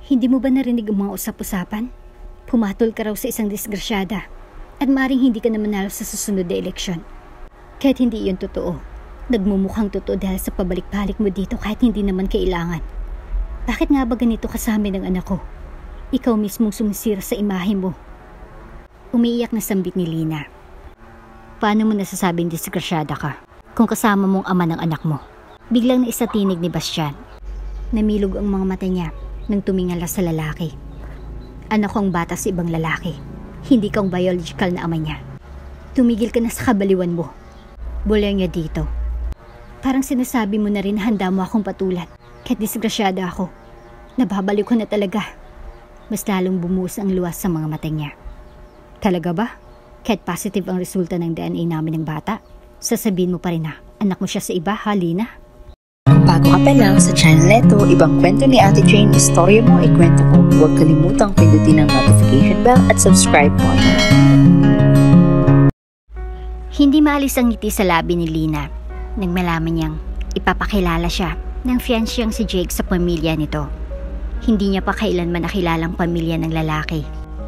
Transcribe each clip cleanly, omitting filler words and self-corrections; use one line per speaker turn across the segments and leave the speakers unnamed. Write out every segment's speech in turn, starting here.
Hindi mo ba narinig ang mga usap-usapan? Pumatol ka raw sa isang disgrasyada at maring hindi ka na manalo sa susunod na eleksyon. Kahit hindi iyon totoo, nagmumukhang totoo dahil sa pabalik-balik mo dito kahit hindi naman kailangan. Bakit nga ba ganito ka sa amin ng anak ko? Ikaw mismong sumisira sa imahe mo. Umiiyak na sambit ni Lina. Paano mo nasasabing disgrasyada ka kung kasama mong ama ng anak mo? Biglang naisatinig ni Bastian. Namilog ang mga mata niya nang tumingala sa lalaki. Anak ko ang bata sa ibang lalaki. Hindi kang biological na ama niya. Tumigil ka na sa kabaliwan mo. Bulaw niya dito. Parang sinasabi mo na rin handa mo akong patulan. Kahit disgrasyada ako. Nababalik ko na talaga. Mas lalong bumuhos ang luwas sa mga mata niya. Talaga ba? Kahit positive ang resulta ng DNA namin ng bata, sasabihin mo pa rin na anak mo siya sa iba, Lina?
Bago ka pa lang sa channel neto, ibang kwento ni Ate Jane, istorya mo, ikwento ko. Huwag kalimutang pindutin ang notification bell at subscribe po.
Hindi maalis ang ngiti sa labi ni Lina nang malaman niyang ipapakilala siya ng fiancéang si Jake sa pamilya nito. Hindi niya pa kailanman nakilalang pamilya ng lalaki.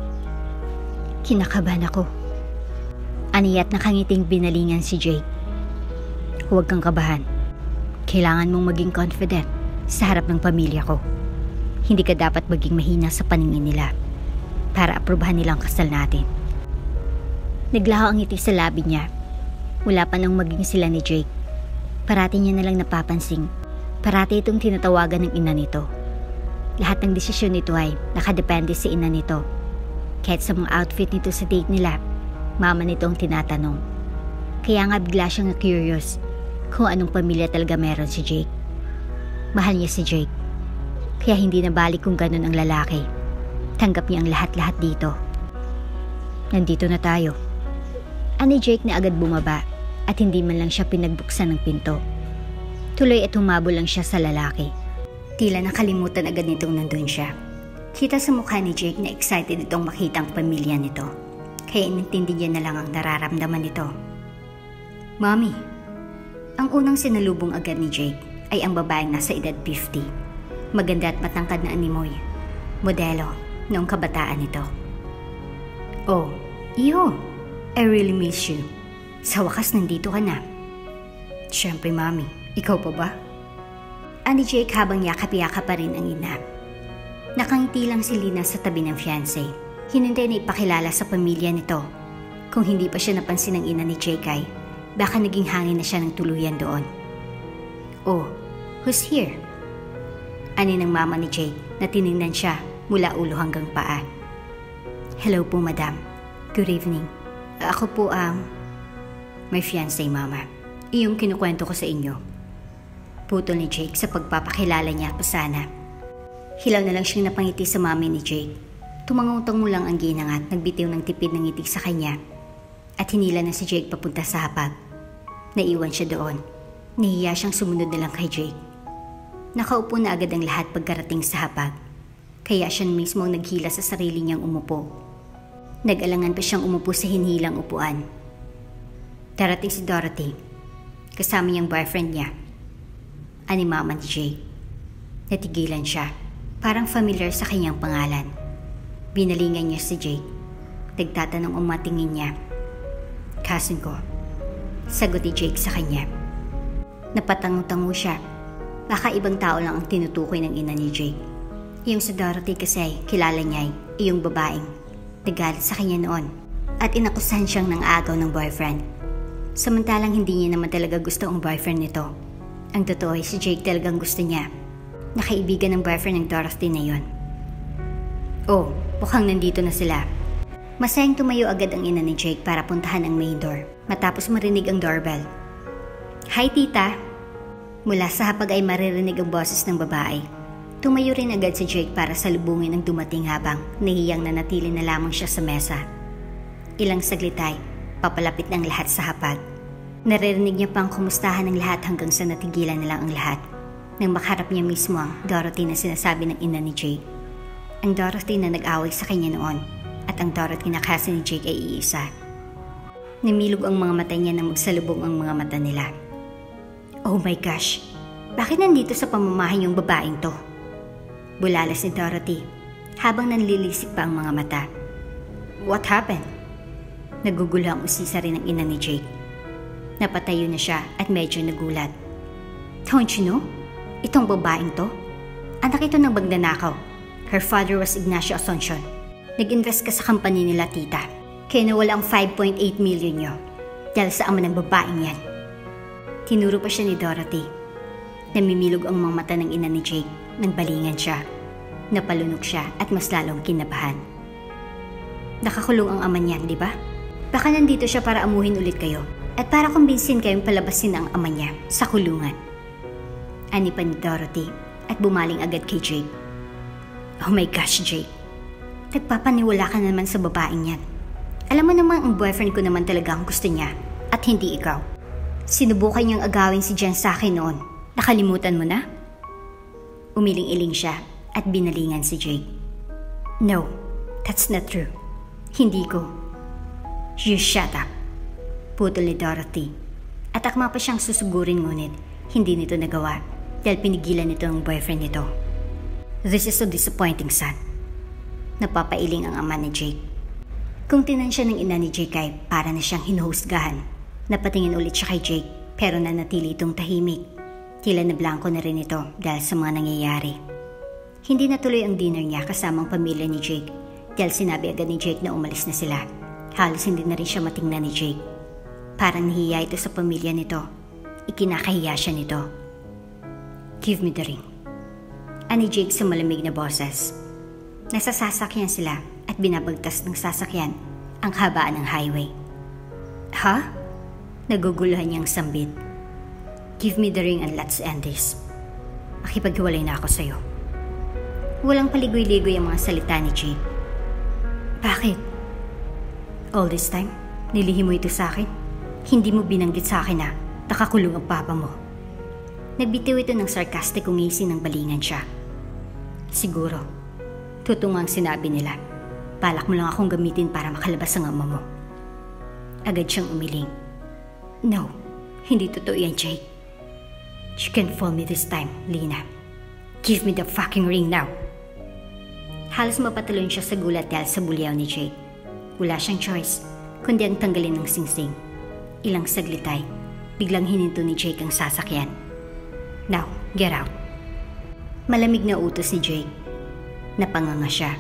Kinakabahan ako. Aniyat nakangiting binalingan si Jake. Huwag kang kabahan. Kailangan mong maging confident sa harap ng pamilya ko. Hindi ka dapat maging mahina sa paningin nila para aprubahan nilang kasal natin. Naglaho ang ngiti sa labi niya. Wala pa nang maging sila ni Jake. Parati niya nalang napapansing. Parati itong tinatawagan ng ina nito. Lahat ng desisyon nito ay nakadepende sa ina nito. Kahit sa mga outfit nito sa date nila, mama nito ang tinatanong. Kaya nga bigla siyang curious kung anong pamilya talaga meron si Jake. Mahal niya si Jake. Kaya hindi nabalik kung ganun ang lalaki. Tanggap niya ang lahat-lahat dito. Nandito na tayo. Ani Jake na agad bumaba at hindi man lang siya pinagbuksan ng pinto. Tuloy at humabol lang siya sa lalaki. Tila nakalimutan agad nitong nandun siya. Kita sa mukha ni Jake na excited itong makita ang pamilya nito. Kaya inintindi niya na lang ang nararamdaman nito. Mommy, ang unang sinalubong agad ni Jake ay ang babaeng nasa edad 50. Maganda at matangkad na animoy. Modelo noong kabataan nito. Oh, iyo, I really miss you. Sa wakas nandito ka na. Siyempre, Mommy, ikaw pa ba? Ani Jake habang yakap-yakap pa rin ang ina. Nakangiti lang si Lina sa tabi ng fiancé. Hinintay na ipakilala sa pamilya nito. Kung hindi pa siya napansin ng ina ni Jake ay baka naging hangin na siya ng tuluyan doon. Oh, who's here? Ani ng mama ni Jake na tinignan siya mula ulo hanggang paa. Hello po, madam. Good evening. Ako po ang my fiancé, mama. Iyong kinukwento ko sa inyo. Putol ni Jake sa pagpapakilala niya pa sana. Hilaw na lang siyang napangiti sa mami ni Jake. Tumangutang mo lang ang ginang at nagbitiw ng tipid ng ngiti sa kanya. At hinila na si Jake papunta sa hapag. Naiwan siya doon. Nahiya siyang sumunod na lang kay Jake. Nakaupo na agad ang lahat pagkarating sa hapag. Kaya siya mismo ang naghila sa sarili niyang umupo. Nag-alangan pa siyang umupo sa hinilang upuan. Darating si Dorothy. Kasama niyang boyfriend niya. Ani mama ni Jake. Natigilan siya. Parang familiar sa kanyang pangalan. Binalingan niya si Jake. Nagtatanong ang matingin niya. Cousin ko. Sagot ni Jake sa kanya. Napatango-tango siya. Baka ibang tao lang ang tinutukoy ng ina ni Jake. Yung sa Dorothy kasi kilala niya ay iyong babaeng nagalit sa kanya noon at inakusahan siyang ng agaw ng boyfriend. Samantalang hindi niya naman talaga gusto ang boyfriend nito. Ang totoo ay si Jake talagang gusto niya. Nakaibigan ng boyfriend ng Dorothy na yon. Oh, mukhang nandito na sila. Masayang tumayo agad ang ina ni Jake para puntahan ang main door matapos marinig ang doorbell. Hi, tita! Mula sa hapag ay maririnig ang boses ng babae. Tumayo rin agad si Jake para salubungin ang dumating habang nahiyang nanatili na lamang siya sa mesa. Ilang saglit ay papalapit ng lahat sa hapag. Naririnig niya pang kumustahan ng lahat hanggang sa natigilan na lang ang lahat. Nang makaharap niya mismo ang Dorothy na sinasabi ng ina ni Jake. Ang Dorothy na nag-away sa kanya noon at ang Dorothy na kasi ni Jake ay iisa. Namilog ang mga mata niya nang magsalubong ang mga mata nila. Oh my gosh, bakit nandito sa pamamahay yung babaeng to? Bulalas ni Dorothy habang nanlilisik pa ang mga mata. What happened? Nagugulo ang usisa rin ng ina ni Jake. Napatayo na siya at medyo nagulat. Don't you know? Itong babaeng to? Anak ito ng magnanakaw. Her father was Ignacio Asuncion. Nag-invest ka sa company nila, tita. Kaya nawala ang 5.8 million nyo dahil sa ama ng babaeng yan. Tinuro pa siya ni Dorothy. Namimilog ang mga mata ng ina ni Jake nang balingan siya. Napalunok siya at mas lalong kinabahan. Nakakulong ang ama niyan, di ba? Baka nandito siya para amuhin ulit kayo at para kumbinsin kayong palabasin ang ama niya sa kulungan. Ani pa ni Dorothy at bumaling agad kay Jake. Oh my gosh, Jake. Nagpapaniwala ka naman sa babaeng yan. Alam mo naman ang boyfriend ko naman talaga ang gusto niya at hindi ikaw. Sinubukan niyang agawin si Jen sa akin noon. Nakalimutan mo na? Umiling-iling siya at binalingan si Jake. No, that's not true. Hindi ko. You shut up. Putol ni Dorothy. At akma pa siyang susugurin ngunit hindi nito nagawa dahil pinigilan nito ang boyfriend nito. This is so disappointing, son. Napapailing ang ama ni Jake. Kung tinan siya ng ina ni Jake ay para na siyang hinuhusgahan. Napatingin ulit siya kay Jake pero nanatili itong tahimik. Tila na blanco na rin ito dahil sa mga nangyayari. Hindi natuloy ang dinner niya kasamang pamilya ni Jake dahil sinabi agad ni Jake na umalis na sila. Halos hindi na rin siya matingnan ni Jake. Parang nahiya ito sa pamilya nito. Ikinakahiya siya nito. Give me the ring. Ani Jake sa malamig na boses. Nasa sasakyan sila at binabagtas ng sasakyan ang habaan ng highway. Ha? Naguguluhan niyang sambit. Give me the ring and let's end this. Makipaghiwalay na ako sa'yo. Walang paligoy-ligoy ang mga salita ni Jake. Bakit? All this time, nilihim mo ito sa akin? Hindi mo binanggit sa akin na nakakulong ang papa mo. Nagbitiw ito ng sarkastikong ngisi ng balingan siya. Siguro, tutungang sinabi nila. Balak mo lang akong gamitin para makalabas ang ama mo. Agad siyang umiling. No, hindi totoo yan, Jake. You can't fool me this time, Lina. Give me the fucking ring now. Halos mapatalon siya sa gulat dahil sa bulyaw ni Jake. Wala siyang choice, kundi ang tanggalin ng singsing. Ilang saglit ay, biglang hininto ni Jake ang sasakyan. Now, get out. Malamig na utos ni Jake. Napanganga siya.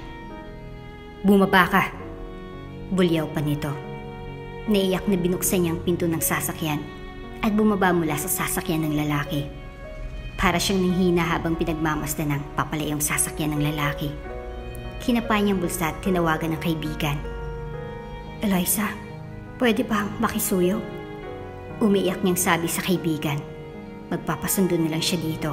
Bumaba ka. Bulyaw pa nito. Naiyak na binuksan niya ang pinto ng sasakyan at bumaba mula sa sasakyan ng lalaki. Para siyang nanghina habang pinagmamasdan ng papalayong sasakyan ng lalaki. Kinapa niyang bulsa at tinawagan ng kaibigan. Eliza, pwede ba makisuyo? Umiiyak niyang sabi sa kaibigan. Magpapasundo na lang siya dito.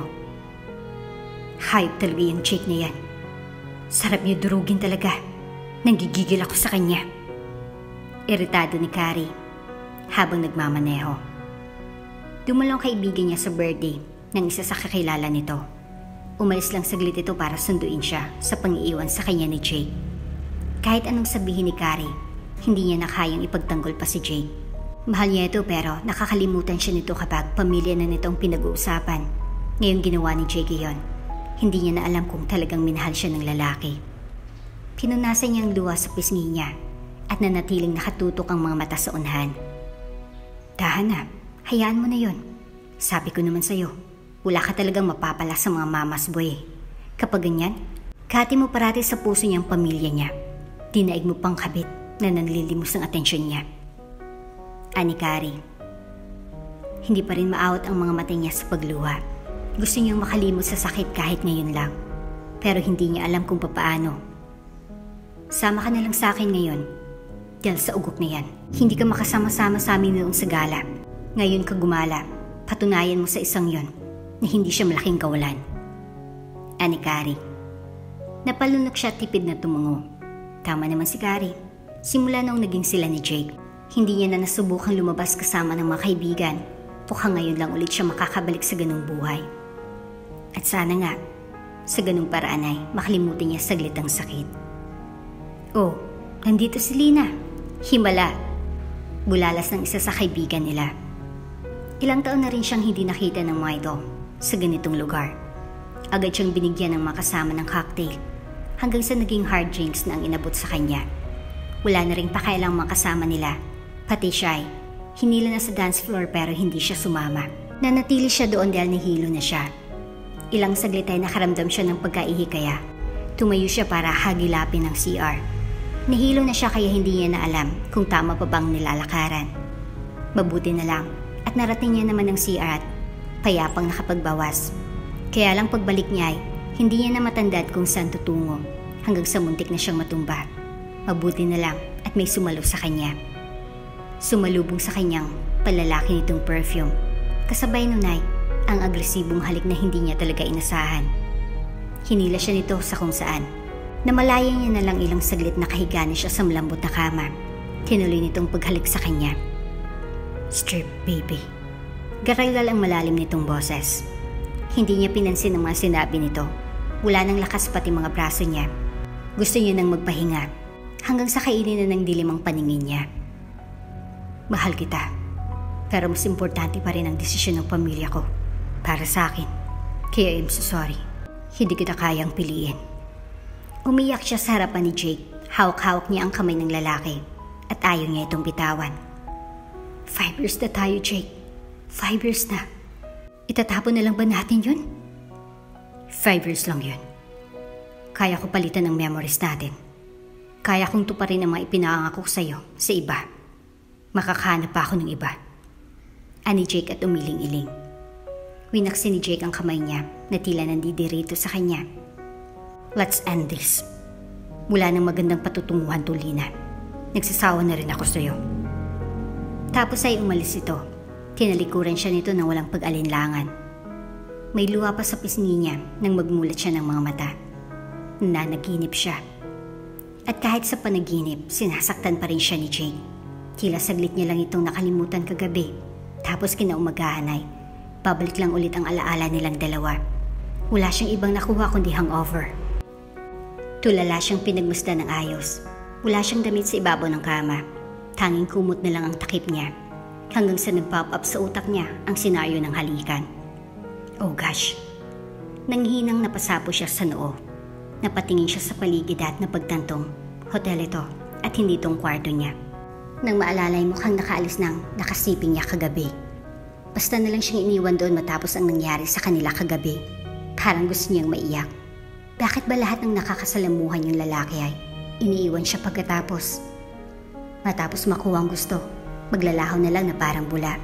Hayop talaga yung Jake na yan. Sarap niya durugin talaga. Nanggigigil ako sa kanya. Iritado ni Carrie habang nagmamaneho. Dumulong kaibigan niya sa birthday ng isa sa kakilala nito. Umalis lang saglit ito para sunduin siya sa pang-iiwan sa kanya ni Jake. Kahit anong sabihin ni Carrie, hindi niya nakayang ipagtanggol pa si Jake. Mahal niya ito pero nakakalimutan siya nito kapag pamilya na nitong pinag-uusapan. Ngayong ginawa ni Jake iyon, hindi niya na alam kung talagang minahal siya ng lalaki. Pinunasan niya ang luha sa pisngi niya at nanatiling nakatutok ang mga mata sa unhan. Dahan na, hayaan mo na yon. Sabi ko naman sa'yo, wala ka talagang mapapala sa mga mamas boy. Kapag ganyan, kahati mo parati sa puso niyang pamilya niya. Dinaig mo pang kabit na nanlilimos ang atensyon niya. Ani Carrie. Hindi pa rin maawat ang mga mata niya sa pagluha. Gusto niyang makalimot sa sakit kahit ngayon lang. Pero hindi niya alam kung papaano. Sama ka na lang sa akin ngayon. Dahil sa ugok na yan, hindi ka makasama-sama sa amin noong sa gala. Ngayon ka gumala, patunayan mo sa isang yon na hindi siya malaking kawalan. Ani Carrie. Napalunok siya tipid na tumungo. Tama naman si Carrie. Simula noong naging sila ni Jake, hindi niya na nasubukang lumabas kasama ng mga kaibigan. Mukhang ngayon lang ulit siya makakabalik sa ganung buhay. At sana nga, sa ganung paraan ay makalimutin niya saglit ang sakit. Oh, nandito si Lina. Himala. Bulalas ng isa sa kaibigan nila. Ilang taon na rin siyang hindi nakita ng mga ito sa ganitong lugar. Agad siyang binigyan ng mga kasama ng cocktail, hanggang sa naging hard drinks na ang inabot sa kanya. Wala na ring pakialang mga kasama nila, pati siya hinila na sa dance floor pero hindi siya sumama. Nanatili siya doon dahil nahilo na siya. Ilang saglit ay nakaramdam siya ng pagkaihi kaya tumayo siya para hagilapin ng CR. Nahilo na siya kaya hindi niya na alam kung tama pa bang nilalakaran. Mabuti na lang at narating niya naman ng CR at payapang nakapagbawas. Kaya lang pagbalik niya ay hindi niya na matandad kung saan tutungo hanggang sa muntik na siyang matumba. Mabuti na lang at may sumalo sa kanya. Sumalubong sa kanyang palalaki nitong perfume. Kasabay nun ay ang agresibong halik na hindi niya talaga inasahan. Hinila siya nito sa kung saan. Namalaya niya na lang ilang saglit na kahiga na siya sa malambot na kama. Tinuloy nitong paghalik sa kanya. Strip, baby. Garaygal ang malalim nitong boses. Hindi niya pinansin ang mga sinabi nito. Wala nang lakas pati mga braso niya. Gusto niya nang magpahinga hanggang sa kainin na ng dilim ang paningin niya. Mahal kita, pero mas importante pa rin ang desisyon ng pamilya ko para sa akin. Kaya I'm so sorry. Hindi kita kayang piliin. Umiyak siya sa harapan ni Jake. Hawak-hawak niya ang kamay ng lalaki at ayaw niya itong bitawan. 5 years na tayo, Jake. 5 years na. Itatapon na lang ba natin yun? 5 years lang yun. Kaya ko palitan ang memories natin. Kaya kong tuparin ang mga ipinangako ko sa'yo sa iba. Makakahanap pa ako ng iba. Ani Jake at umiling-iling. Winaksi ni Jake ang kamay niya na tila nandidirito sa kanya. Let's end this. Wala nang magandang patutunguhan tulinan. Nagsasawa na rin ako sa'yo. Tapos ay umalis ito. Tinalikuran siya nito nang walang pag-alinlangan. May luha pa sa pisngi niya nang magmulat siya ng mga mata. Nanaginip siya. At kahit sa panaginip, sinasaktan pa rin siya ni Jake. Tila saglit niya lang itong nakalimutan kagabi. Tapos kinaumagahan ay babalik lang ulit ang alaala nilang dalawa. Wala siyang ibang nakuha kundi hangover. Tulala siyang pinagmasdan ng ayos. Wala siyang damit sa ibabaw ng kama. Tanging kumot na lang ang takip niya. Hanggang sa nag-pop up sa utak niya ang senaryo ng halikan. Oh gosh. Nanghinang napasapo siya sa noo. Napatingin siya sa paligid at napagtantong hotel ito at hindi itong kwarto niya. Nang maalalay mukhang nakaalis nang nakasiping niya kagabi. Basta na lang siyang iniwan doon matapos ang nangyari sa kanila kagabi. Parang gusto niyang maiyak. Bakit ba lahat ng nakakasalamuhan niyang lalaki ay iniiwan siya pagkatapos? Matapos makuha ang gusto, maglalaho na lang na parang bula.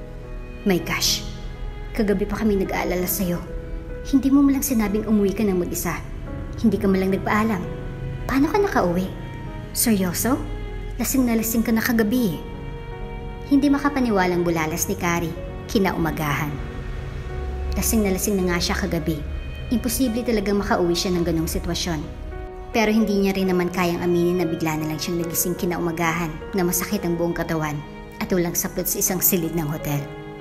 My gosh, kagabi pa kami nag-aalala sa'yo. Hindi mo malang sinabing umuwi ka ng mag-isa. Hindi ka malang nagpaalam. Paano ka nakauwi? Seryoso? Lasing na lasing ka na kagabi. Hindi makapaniwalang bulalas ni Carrie, kinaumagahan. Lasing na nga siya kagabi. Imposible talagang makauwi siya ng ganong sitwasyon. Pero hindi niya rin naman kayang aminin na bigla na lang siyang nagising kinaumagahan na masakit ang buong katawan at walang saplot sa isang silid ng hotel.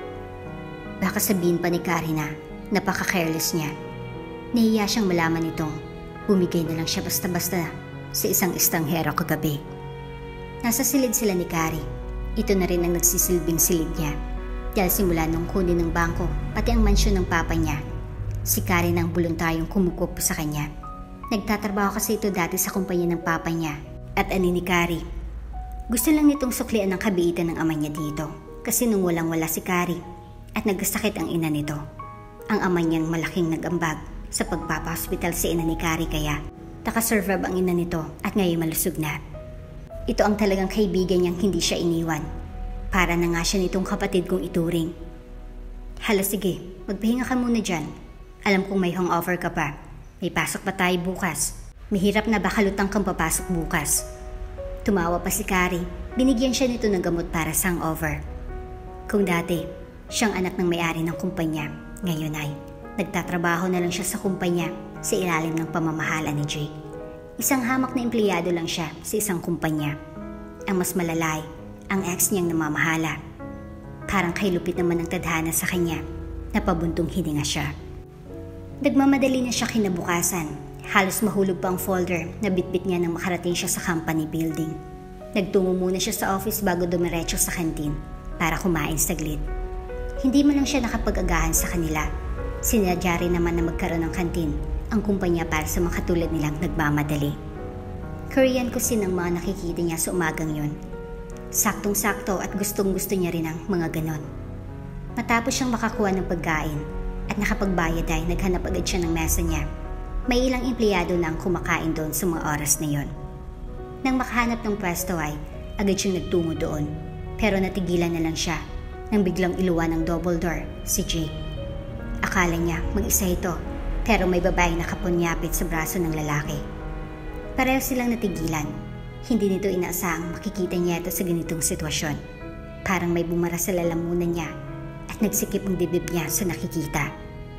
Baka sabihin pa ni Carrie na napaka-careless niya. Nahiya siyang malaman itong bumigay na lang siya basta-basta sa isang estanghero kagabi. Nasa silid sila ni Carrie. Ito na rin ang nagsisilbing silid niya. Dahil simula nung kunin ng bangko pati ang mansyon ng papa niya, si Carrie nang voluntaryong kumukup sa kanya. Nagtatrabaho kasi ito dati sa kumpanya ng papa niya at ani ni Carrie. Gusto lang nitong suklian ang kabiitan ng ama niya dito kasi nung walang-wala si Carrie at nagkasakit ang ina nito. Ang ama niyang malaking nag-ambag sa pagpapahospital sa ina ni Carrie kaya nakasurvive ang ina nito at ngayon malusog na. Ito ang talagang kaibigan niyang hindi siya iniwan. Para na nga siya nitong kapatid kong ituring. Hala sige, magpahinga ka muna dyan. Alam kong may hangover ka pa. May pasok pa tayo bukas. Mahirap na baka lutang kang papasok bukas. Tumawa pa si Carrie. Binigyan siya nito ng gamot para sa hangover. Kung dati, siyang anak ng may-ari ng kumpanya. Ngayon ay nagtatrabaho na lang siya sa kumpanya sa ilalim ng pamamahala ni Jake. Isang hamak na empleyado lang siya sa isang kumpanya. Ang mas malalay, ang ex niyang namamahala. Parang kay lupit naman ang tadhana sa kanya. Napabuntong hininga siya. Nagmamadali na siya kinabukasan. Halos mahulog pa ang folder na bitbit niya nang makarating siya sa company building. Nagtungo muna siya sa office bago dumiretso sa kantin para kumain saglit. Hindi man lang siya nakapag-agahan sa kanila. Sinadya rin naman na magkaroon ng kantin ang kumpanya para sa mga katulad nilang nagmamadali. Korean cuisine ang mga nakikita niya sa umagang yun. Saktong-sakto at gustong-gusto niya rin ang mga ganon. Matapos siyang makakuha ng pagkain at nakapagbayad ay naghanap agad siya ng mesa niya. May ilang empleyado na ang kumakain doon sa mga oras na yon. Nang makahanap ng pwesto ay agad siyang nagtungo doon, pero natigilan na lang siya nang biglang iluwa ng double door si Jake. Akala niya mag-isa ito, pero may babaeng nakapunyapit sa braso ng lalaki. Pareho silang natigilan. Hindi nito inaasahang makikita niya ito sa ganitong sitwasyon. Parang may bumara sa lalamunan niya at nagsikip ang dibdib niya sa nakikita.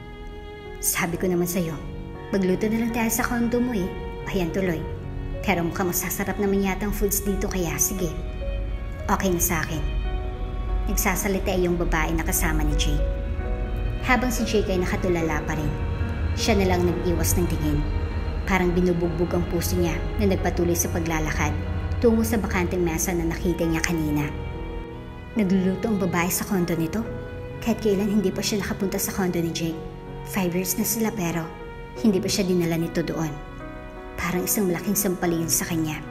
Sabi ko naman sa'yo, magluto na lang tayo sa kondo mo eh. Ayan tuloy. Pero mukhang masasarap naman yata ang foods dito kaya sige. Okay na sa akin. Nagsasalita yung babae na kasama ni Jake. Habang si Jake ay nakatulala pa rin, siya na lang nag-iwas ng tingin. Parang binubugbog ang puso niya na nagpatuloy sa paglalakad tungo sa bakanteng mesa na nakita niya kanina. Nagluluto ang babae sa kondo nito. Kahit kailan hindi pa siya nakapunta sa kondo ni Jake. 5 years na sila pero hindi pa siya dinala nito doon. Parang isang malaking sampalin sa kanya.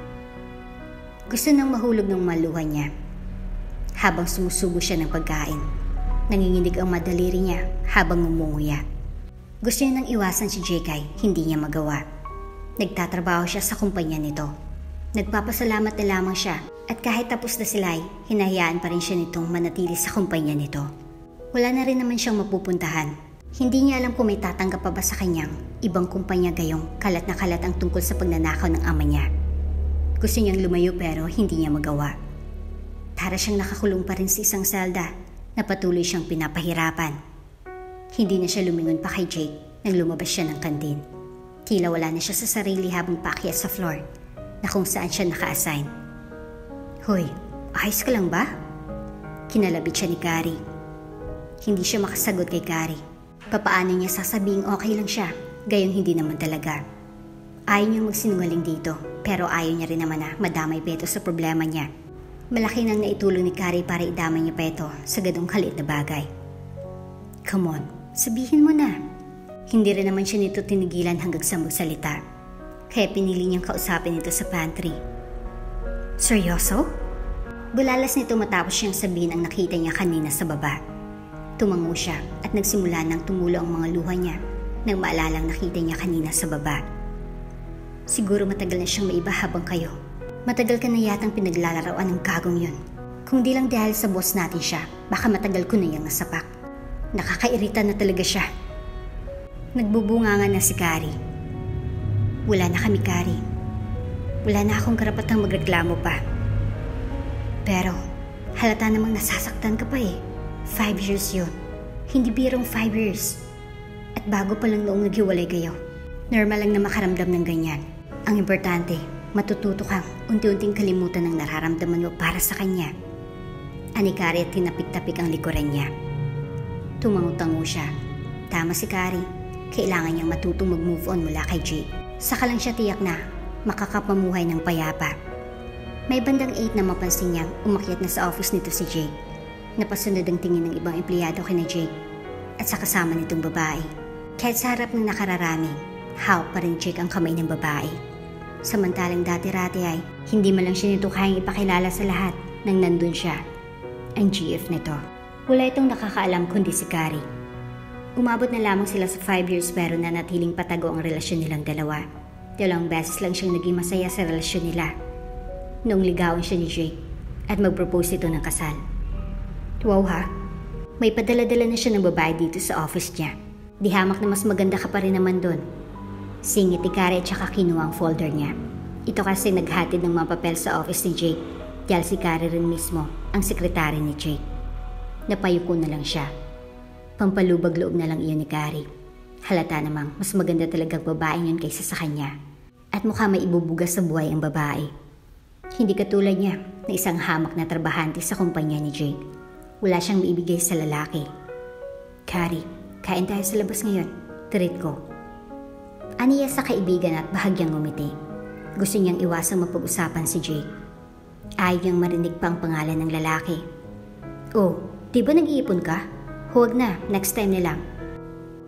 Gusto nang mahulog ng maluha niya. Habang sumusubo siya ng pagkain, nanginginig ang madaliri niya habang ngumunguya. Gusto niya nang iwasan si Jake ay hindi niya magawa. Nagtatrabaho siya sa kumpanya nito. Nagpapasalamat na lamang siya at kahit tapos na sila ay hinahayaan pa rin siya nitong manatili sa kumpanya nito. Wala na rin naman siyang mapupuntahan. Hindi niya alam kung may tatanggap pa ba sa kanyang ibang kumpanya gayong kalat na kalat ang tungkol sa pagnanakaw ng ama niya. Gusto niyang lumayo pero hindi niya magawa. Para siyang nakakulong pa rin sa isang selda na patuloy siyang pinapahirapan. Hindi na siya lumingon pa kay Jake nang lumabas siya ng kantin. Tila wala na siya sa sarili habang paakyat sa floor na kung saan siya naka-assign. Hoy, ayos ka lang ba? Kinalabit siya ni Kari. Hindi siya makasagot kay Kari. Papaano niya sasabing okay lang siya, gayong hindi naman talaga. Ayaw niyang magsinungaling dito, pero ayaw niya rin naman na madamay pa ito sa problema niya. Malaki nang naitulong ni Kari para idamay niya pa ito sa ganong kalit na bagay. Come on, sabihin mo na. Hindi rin naman siya nito tinigilan hanggang sa magsalita. Kaya pinili niyang kausapin ito sa pantry. Seryoso? Bulalas nito matapos siyang sabihin ang nakita niya kanina sa baba. Tumango siya at nagsimula nang tumulo ang mga luha niya nang maalalang nakita niya kanina sa baba. Siguro matagal na siyang maiba habang kayo. Matagal ka na yatang pinaglalarawan ng gagong yun. Kung di lang dahil sa boss natin siya, baka matagal ko na yung nasapak. Nakakairita na talaga siya. Nagbubunganga na si Kari. Wala na kami, Kari. Wala na akong karapatang magreklamo pa. Pero halata namang nasasaktan ka pa eh. 5 years yun. Hindi birong 5 years. At bago pa lang noong naghiwalay kayo. Normal lang na makaramdam ng ganyan. Ang importante, matututo kang unti-unting kalimutan ng nararamdaman mo para sa kanya. Ani Kari at tinapik-tapik ang likuran niya. Tumango-tango siya. Tama si Kari. Kailangan niyang matutong mag-move on mula kay Jake. Saka lang siya tiyak na makakapamuhay ng payapa. May bandang 8 na mapansin niyang umakyat na sa office nito si Jake. Napasunod ang tingin ng ibang empleyado kina Jake at sa kasama nitong babae. Kahit sa harap ng nakararami, hawak pa rin Jake ang kamay ng babae. Samantalang dati-rati ay hindi man lang siya nito kayang ipakilala sa lahat nang nandun siya, ang GF nito. Wala itong nakakaalam kundi si Kari. Umabot na lamang sila sa 5 years pero nanatiling patago ang relasyon nilang dalawa. 2 beses lang siyang naging masaya sa relasyon nila. Noong ligawan siya ni Jake at mag-propose ito ng kasal. Wow ha, may padala-dala na siya ng babae dito sa office niya. Di hamak na mas maganda ka pa rin naman doon. Singit ni Kari at saka kinuha ang folder niya. Ito kasi naghatid ng mga papel sa office ni Jake dahil si Kari rin mismo ang sekretary ni Jake. Napayuko na lang siya. Pampalubag-loob na lang iyon ni Kari. Halata namang mas maganda talagang babae yun kaysa sa kanya. At mukha may ibubugas sa buhay ang babae. Hindi katulad niya na isang hamak na trabahante sa kumpanya ni Jake. Wala siyang maibigay sa lalaki. Kari, kain tayo sa labas ngayon. Treat ko. Aniya sa kaibigan at bahagyang ngumiti. Gusto niyang iwasang mapag-usapan si Jake. Ayaw niyang marinig pa ang pangalan ng lalaki. Oh, di ba nag-iipon ka? Huwag na, next time na lang.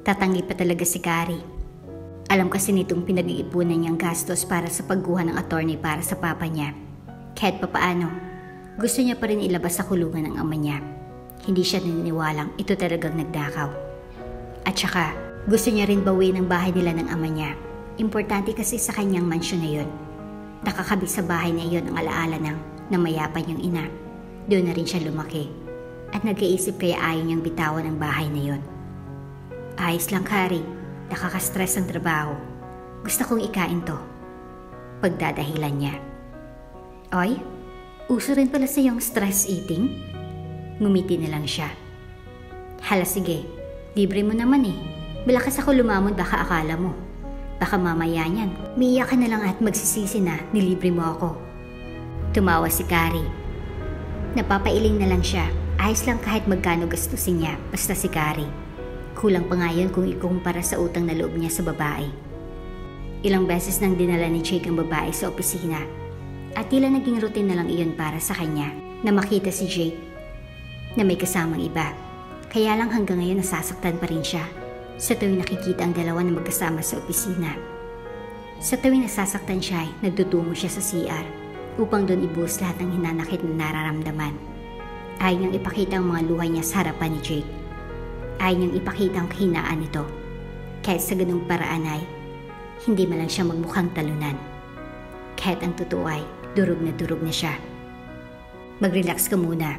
Tatanggi pa talaga si Carrie. Alam kasi nitong pinag-iipunan niyang gastos para sa pagguha ng attorney para sa papa niya. Kahit papaano, gusto niya pa rin ilabas sa kulungan ng ama niya. Hindi siya naniniwalang ito talagang nagdakaw. At saka, gusto niya rin bawiin ang bahay nila ng ama niya. Importante kasi sa kanyang mansyon na yun. Nakakabit sa bahay na iyon ang alaala ng namayapan niyang ina. Doon na rin siya lumaki. At nag-iisip kaya ayaw niyang bitawan ang bahay na yun. Ayos lang, Carrie. Nakaka-stress ang trabaho. Gusto kong ikain to. Pagdadahilan niya. Oy, uso rin pala sa iyong stress eating? Ngumiti na lang siya. Hala sige, libre mo naman eh. Malakas ako lumamon baka akala mo. Baka mamaya niyan, miiyak ka na lang at magsisisi na nilibre mo ako. Tumawa si Carrie. Napapailing na lang siya. Ayos lang kahit magkano gastusin niya, basta si Carrie. Kulang pa nga yun kung ikumpara sa utang na loob niya sa babae. Ilang beses nang dinala ni Jake ang babae sa opisina at tila naging routine na lang iyon para sa kanya na makita si Jake na may kasamang iba. Kaya lang hanggang ngayon nasasaktan pa rin siya sa tuwing nakikita ang dalawa na magkasama sa opisina. Sa tuwing nasasaktan siya ay nagtutungo siya sa CR upang doon ibuhos lahat ng hinanakit na nararamdaman. Ayaw niyang ipakita ang mga luha niya sa harapan ni Jake. Ayaw niyang ipakita ang kahinaan nito. Kahit sa ganung paraan ay hindi man lang siya magmukhang talunan. Kahit ang totoo ay durog na siya. Mag-relax ka muna.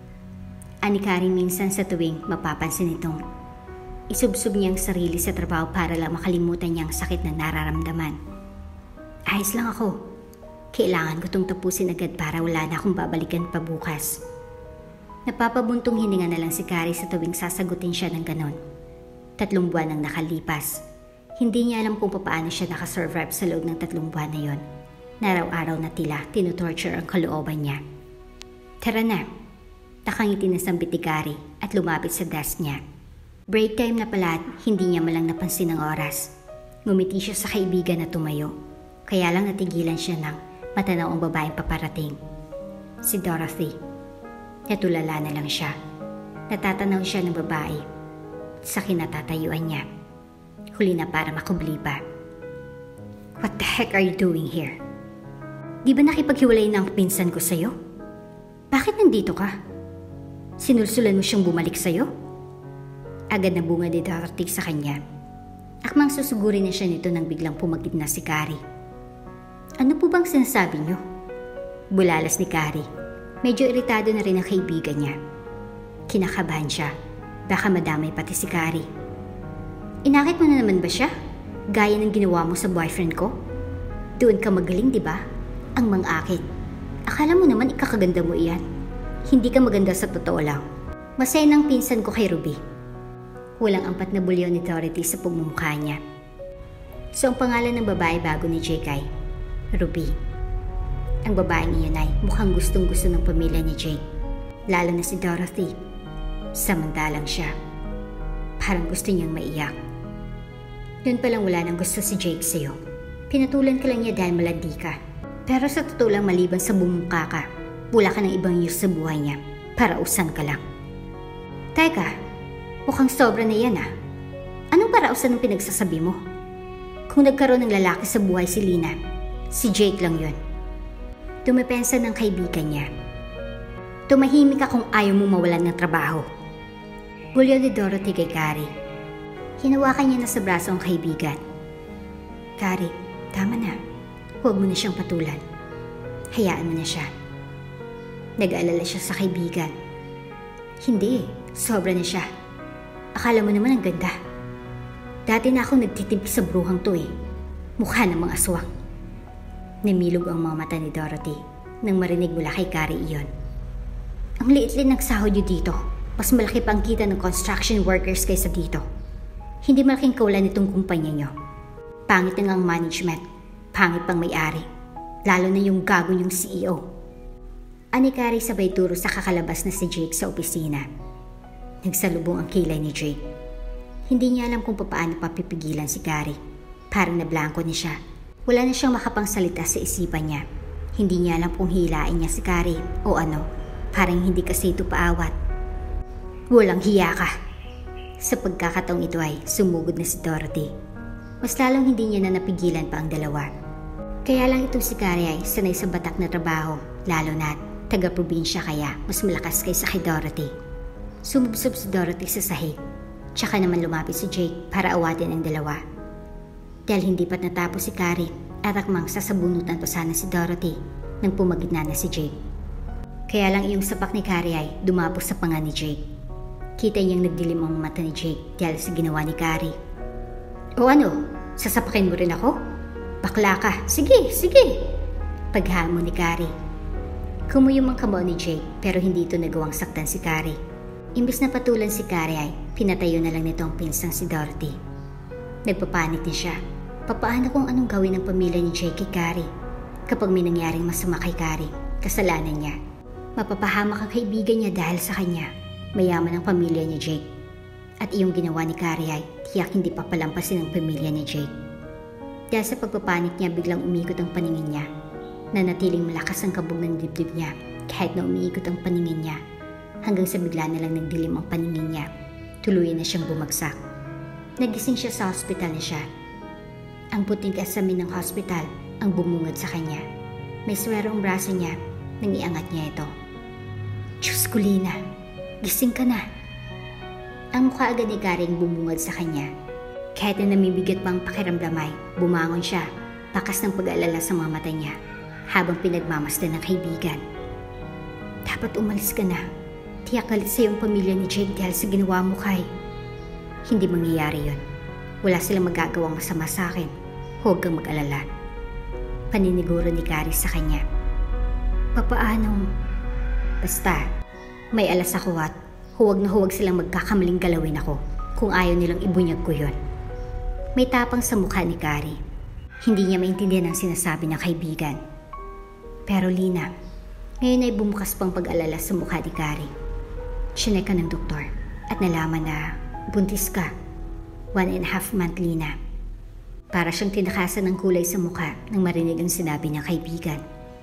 Ani Carrie minsan sa tuwing mapapansin itong isubsob niyang sarili sa trabaho para lang makalimutan niya ang sakit na nararamdaman. Ayos lang ako. Kailangan ko itong tapusin agad para wala na akong babalikan pa bukas. Napapabuntong hininga na lang si Carrie sa tuwing sasagutin siya ng ganon. 3 buwan ang nakalipas. Hindi niya alam kung paano siya nakasurvive sa loob ng 3 buwan na yon. Naraw-araw na tila tinutorture ang kalooban niya. Tara na. Nakangiti na sambit ni Carrie at lumapit sa desk niya. Break time na pala at hindi niya malang napansin ang oras. Ngumiti siya sa kaibigan na tumayo. Kaya lang natigilan siya nang matanaw ang babaeng paparating. Si Dorothy. Natulala na lang siya. Natatanaw siya ng babae sa kinatatayuan niya. Huli na para makubli pa. What the heck are you doing here? Di ba nakipaghiwalay na ang pinsan ko sa'yo? Bakit nandito ka? Sinulsulan mo siyang bumalik sa'yo? Agad na bunga ni Dorothy sa kanya. Akmang susugurin na siya nito nang biglang pumagid na si Carrie. Ano po bang sinasabi niyo? Bulalas ni Carrie. Medyo iritado na rin ang kaibigan niya. Kinakabahan siya. Baka madamay pati si Carrie. Inakit mo na naman ba siya? Gaya ng ginawa mo sa boyfriend ko? Doon ka magaling, di ba? Ang mang-akit. Akala mo naman ikakaganda mo iyan. Hindi ka maganda sa totoo lang. Masaya ng pinsan ko kay Ruby. Walang ampat na bulyo ni Dorothy sa pagmumukha niya. So ang pangalan ng babae bago ni Jake ay Ruby. Ang babaeng iyon ay mukhang gustong-gusto ng pamilya ni Jake. Lalo na si Dorothy. Samantalang siya. Parang gusto niyang maiyak. Doon palang wala nang gusto si Jake sa'yo. Pinatulan ka lang niya dahil malandi ka. Pero sa totoo lang maliban sa bumungka ka, wala ka ng ibang use sa buhay niya. Parausan ka lang. Teka, mukhang sobra na yan ah. Anong parausan ang pinagsasabi mo? Kung nagkaroon ng lalaki sa buhay si Lina, si Jake lang yun. Tumipensa ng kaibigan niya. Tumahimik ka kung ayaw mo mawalan ng trabaho. Bulyo ni Dorothy kay Carrie. Hinawakan niya na sa braso ang kaibigan. Carrie, tama na. Huwag mo na siyang patulan. Hayaan mo na siya. Nag-aalala siya sa kaibigan. Hindi, sobra na siya. Akala mo naman ang ganda. Dati na ako nagtitimpi sa bruhang to eh. Mukha namang aswang. Namilog ang mga mata ni Dorothy nang marinig mula kay Carrie iyon. Ang liit-liit ng sahod niyo dito. Mas malaki pang kita ng construction workers kaysa dito. Hindi malaking kaulan itong kumpanya niyo. Pangit na ang management. Pangit pang may-ari. Lalo na yung gago niyong CEO. Ani Carrie sabay turo sa kakalabas na si Jake sa opisina. Nagsalubong ang kilay ni Jake. Hindi niya alam kung paano papipigilan si Carrie. Parang nablangko niya siya. Wala na siyang makapangsalita sa isipan niya. Hindi niya alam kung hilain niya si Carrie o ano. Parang hindi kasi ito paawat. Walang hiya ka. Sa pagkakataong ito ay sumugod na si Dorothy. Mas lalong hindi niya na napigilan pa ang dalawa. Kaya lang itong si Carrie ay sanay sa batak na trabaho, lalo na't taga-probinsya kaya mas malakas kaysa kay Dorothy. Sumubsob si Dorothy sa sahig, tsaka naman lumapit si Jake para awatin ang dalawa. Dahil hindi pat natapos si Carrie at akmang sasabunutan pa sana si Dorothy nang pumagitna na si Jake. Kaya lang iyong sapak ni Carrie ay dumapos sa panga ni Jake. Kita niyang nagdilim ang mata ni Jake dahil sa ginawa ni Carrie. O ano, sasapakin mo rin ako? Bakla ka, sige, sige! Paghamon ni Carrie. Kumuyom ang kamao ni Jake pero hindi ito nagawang saktan si Carrie. Imbis na patulan si Carrie ay pinatayo na lang nito ang pinsang si Dorothy. Nagpapanik din siya. Papaano kung anong gawin ng pamilya ni Jake kay Carrie? Kapag may nangyaring masama kay Carrie, kasalanan niya. Mapapahamak ang kaibigan niya dahil sa kanya. Mayaman ang pamilya ni Jake. At iyong ginawa ni Carrie ay tiyak hindi papalampasin ang pamilya ni Jake. Dahil sa pagpapanik niya biglang umikot ang paningin niya. Nanatiling malakas ang kabog ng dibdib niya kahit na umiikot ang paningin niya. Hanggang sa bigla na lang nagdilim ang paningin niya. Tuluyan na siyang bumagsak. Nagising siya sa hospital na siya. Ang puting kasamin ng hospital ang bumungad sa kanya. May swero ang braso niya nang iangat niya ito. Diyos ko, Lina, gising ka na. Ang mukha agad ni Carrie bumungad sa kanya. Kahit na namibigat pang pakiramdam ay bumangon siya, pakas ng pag-aalala sa mga mata niya habang pinagmamasdan ng kaibigan. Dapat umalis ka na. Tiyak galit sa iyong pamilya ni Jake dahil sa ginawa mo kay. Hindi mangyayari yun. Wala silang magagawang masama sa akin. Huwag kang mag-alala. Paniniguro ni Carrie sa kanya. Papaano? Basta, may alas ako at huwag na huwag silang magkakamaling galawin ako kung ayaw nilang ibunyag ko yun. May tapang sa mukha ni Carrie. Hindi niya maintindihan ang sinasabi ng kaibigan. Pero Lina, ngayon ay bumukas pang pag-alala sa mukha ni Carrie. Sinek ka ng doktor at nalaman na buntis ka. 1.5 month, Lina. Para siyang tinakasan ng kulay sa mukha nang marinig ang sinabi ng kaibigan.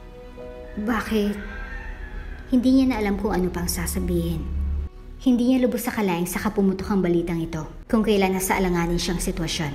Bakit? Hindi niya na alam kung ano pang sasabihin. Hindi niya lubos sa kalaing sa kapumutok ang balitang ito kung kailan nasa alanganin siyang sitwasyon.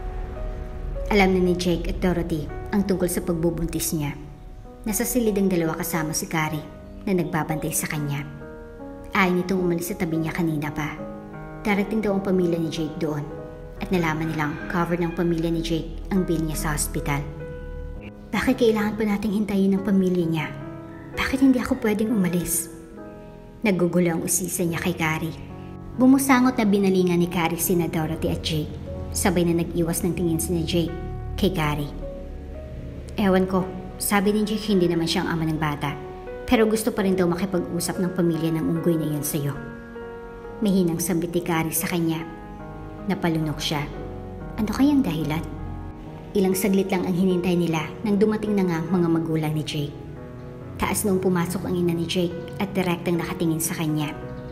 Alam na ni Jake at Dorothy ang tungkol sa pagbubuntis niya. Nasa silid ang dalawa kasama si Carrie na nagbabantay sa kanya. Ayon itong umalis sa tabi niya kanina pa. Darating daw ang pamilya ni Jake doon at nalaman nilang cover ng pamilya ni Jake ang bill niya sa hospital. Bakit kailangan pa nating hintayin ng pamilya niya? Bakit hindi ako pwedeng umalis? Nagugulo ang usisa niya kay Carrie. Bumusangot na binalingan ni Carrie sina Dorothy at Jake. Sabay na nag-iwas ng tingin sina Jake kay Carrie. Ewan ko, sabi ni Jake hindi naman siyang ama ng bata. Pero gusto pa rin daw makipag-usap ng pamilya ng unggoy na yun sa'yo. Mahinang sambit ni Carrie sa kanya. Napalunok siya. Ano kayang dahilan? Ilang saglit lang ang hinintay nila nang dumating na nga ang mga magulang ni Jake. Taas noong pumasok ang ina ni Jake at direktang nakatingin sa kanya.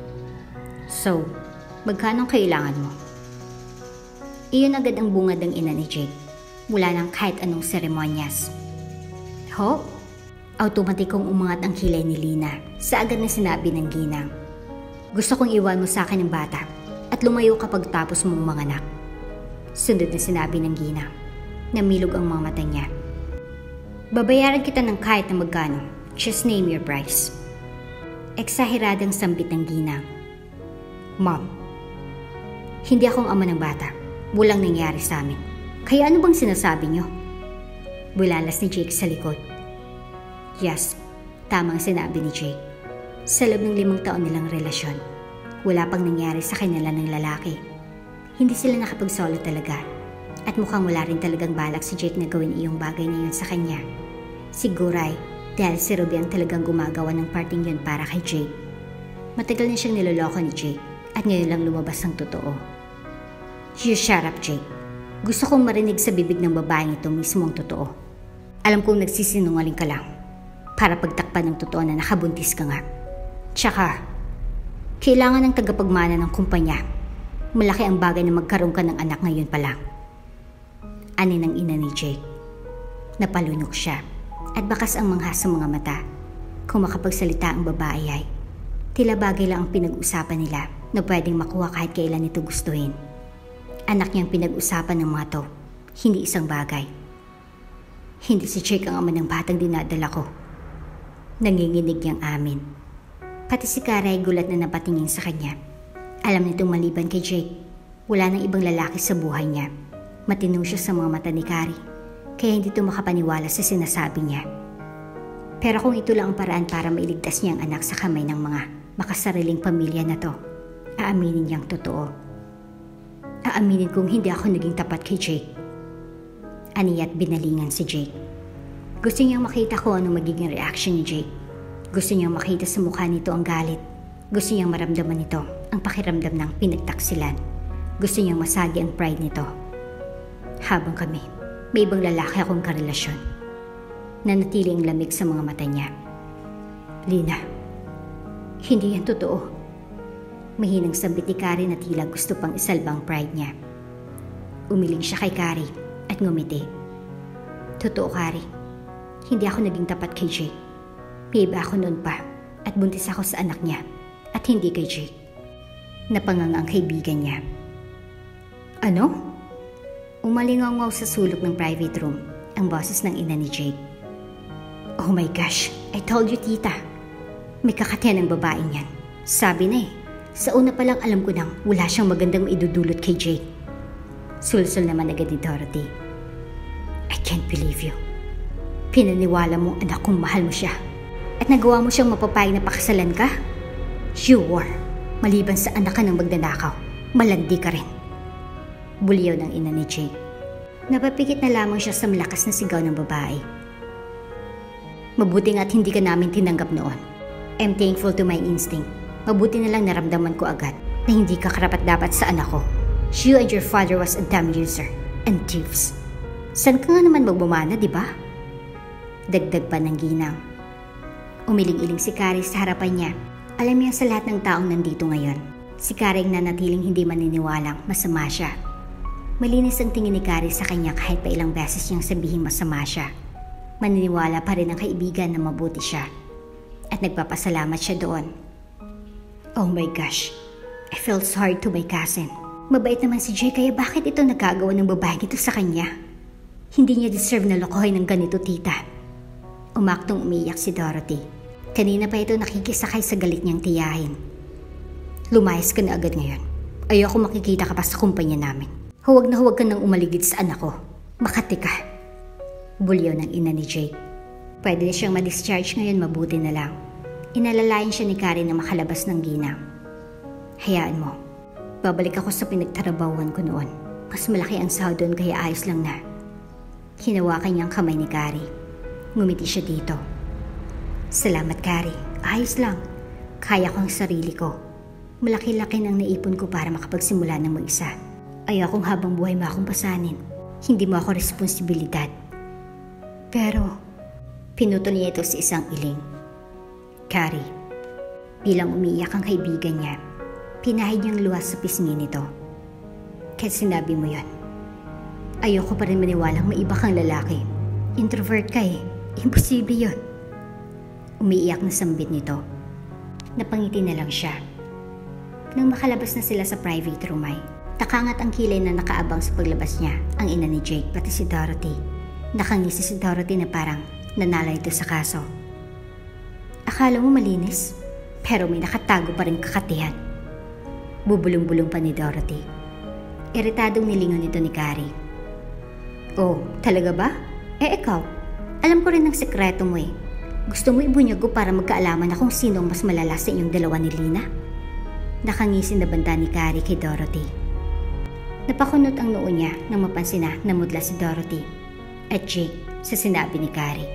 So, magkano kailangan mo? Iyon agad ang bungad ng ina ni Jake. Mula ng kahit anong seremonyas. Ho? Automatikong umangat ang kilay ni Lina sa agad na sinabi ng ginang. Gusto kong iwan mo sa akin ng bata at lumayo kapag tapos mong manganak. Sunod na sinabi ng ginang. Namilog ang mga mata niya. Babayaran kita ng kahit na magkano. Just name your price. Eksaheradang sambit ng ginang. Mom, hindi akong ama ng bata. Walang nangyari sa amin. Kaya ano bang sinasabi niyo? Bulalas ni Jake sa likod. Yes, tamang sinabi ni Jake. Sa loob ng 5 taon nilang relasyon, wala pang nangyari sa kanila ng lalaki. Hindi sila nakapagsolo talaga. At mukhang wala rin talagang balak si Jake na gawin iyong bagay na yun sa kanya. Siguro ay dahil si Ruby ang talagang gumagawa ng parting yun para kay Jake. Matagal na siyang niloloko ni Jake at ngayon lang lumabas ang totoo. You shut up, Jake. Gusto kong marinig sa bibig ng babaeng ito mismo ang totoo. Alam kong nagsisinungaling ka lang para pagtakpan ng totoo na nakabuntis ka nga. Tsaka, kailangan ng tagapagmana ng kumpanya. Malaki ang bagay na magkaroon ka ng anak ngayon pa lang. Ani ng ina ni Jake. Napalunok siya at bakas ang mangha sa mga mata. Kung makapagsalita ang babae ay tila bagay lang ang pinag-usapan nila na pwedeng makuha kahit kailan ito gustuhin. Anak niyang pinag-usapan ng mga to, hindi isang bagay. Hindi si Jake ang ama ng batang dinadala ko. Nanginginig niyang amin. Pati si Kara ay gulat na napatingin sa kanya. Alam nitong maliban kay Jake, wala nang ibang lalaki sa buhay niya. Matino siya sa mga mata ni Kari, kaya hindi ito makapaniwala sa sinasabi niya. Pero kung ito lang ang paraan para mailigtas niya ang anak sa kamay ng mga makasariling pamilya na to, aaminin niyang totoo. Aaminin kong hindi ako naging tapat kay Jake. Aniya't binalingan si Jake. Gusto niyang makita ko ano magiging reaction ni Jake. Gusto niyang makita sa mukha nito ang galit. Gusto niyang maramdaman nito ang pakiramdam ng pinagtaksilan. Gusto niyang masagi ang pride nito. Habang kami, may ibang lalaki akong karelasyon. Nanatiling lamig sa mga mata niya. Lina, hindi yan totoo. Mahinang sambit ni Kari na tila gusto pang isalbang pride niya. Umiling siya kay Kari at ngumiti. Totoo, Kari. Hindi ako naging tapat kay Jake. May iba ako noon pa at buntis ako sa anak niya at hindi kay Jake. Napanganga ang kaibigan niya. Ano? Umalingaw sa sulok ng private room ang boses ng ina ni Jake. Oh my gosh, I told you, tita. May kakatiyan ng babaeng yan. Sabi na sa una pa lang alam ko nang wala siyang magandang maidudulot kay Jake. Sulsul naman agad ni Dorothy. I can't believe you. Pinaniwala mo anak kong mahal mo siya at nagawa mo siyang mapapayag na pakasalan ka? You were. Maliban sa anak ka ng magnanakaw, malandi ka rin. Buliyaw ng ina ni Jake. Napapikit na lamang siya sa malakas na sigaw ng babae. Mabuti nga't hindi ka namin tinanggap noon. I'm thankful to my instinct. Mabuti na lang naramdaman ko agad na hindi ka karapat-dapat sa anak ko. You and your father was a damn user and thieves. San ka nga naman magbumana, di ba? Dagdag pa ng ginang. Umiling-iling si Kari sa harapan niya. Alam niya sa lahat ng taong nandito ngayon. Si Kari ang nanatiling hindi maniniwalang masama siya. Malinis ang tingin ni Kari sa kanya kahit pa ilang beses niyang sabihin masama siya. Maniniwala pa rin ang kaibigan na mabuti siya. At nagpapasalamat siya doon. Oh my gosh, I felt sorry to my cousin. Mabait naman si Jay, kaya bakit ito nagkagawa ng babae ito sa kanya? Hindi niya deserve na lokohin ng ganito, tita. Umaktong umiyak si Dorothy. Kanina pa ito nakikisakay sa galit niyang tiyahin. Lumayas ka na agad ngayon. Ayoko makikita ka pa sa kumpanya namin. Huwag na huwag ka nang umaligid sa anak ko. Makati ka. Bulyaw ng ina ni Jake. Pwede na siyang ma-discharge ngayon, mabuti na lang. Inalalayan siya ni Karen na makalabas ng ginang. Hayaan mo. Babalik ako sa pinagtrabahuan ko noon. Mas malaki ang sahod doon kaya ayos lang na. Hinawakan niya ang kamay ni Kari. Ngumiti siya dito. Salamat, Kari. Ayos lang. Kaya ko ang sarili ko. Malaki-laki nang naipon ko para makapagsimula ng mag-isa. Ayokong habang buhay mo akong pasanin. Hindi mo ako responsibilidad. Pero, pinutol niya ito sa isang iling. Kari, bilang umiiyak ang kaibigan niya, pinahid niyang luwas sa pisngi nito. Kahit sinabi mo yon, ayoko pa rin maniwalang may iba kang lalaki. Introvert ka eh. Imposible yon. Umiiyak na sambit nito. Napangiti na lang siya. Nang makalabas na sila sa private room ay, takangat ang kilay na nakaabang sa paglabas niya ang ina ni Jake pati si Dorothy. Nakangisi si Dorothy na parang nanalo ito sa kaso. Akala mo malinis, pero may nakatago pa rin kakatihan. Bubulong-bulong pa ni Dorothy. Iritadong nilingon nito ni Kari. Oh, talaga ba? Ikaw, alam ko rin ang sekreto mo eh. Gusto mo ibunyag ko para magkaalaman na kung sino ang mas malala sa inyong dalawa ni Lina? Nakangisin na banta ni Kari kay Dorothy. Napakunot ang noo niya nang mapansin na namudla si Dorothy at Jake sa sinabi ni Kari.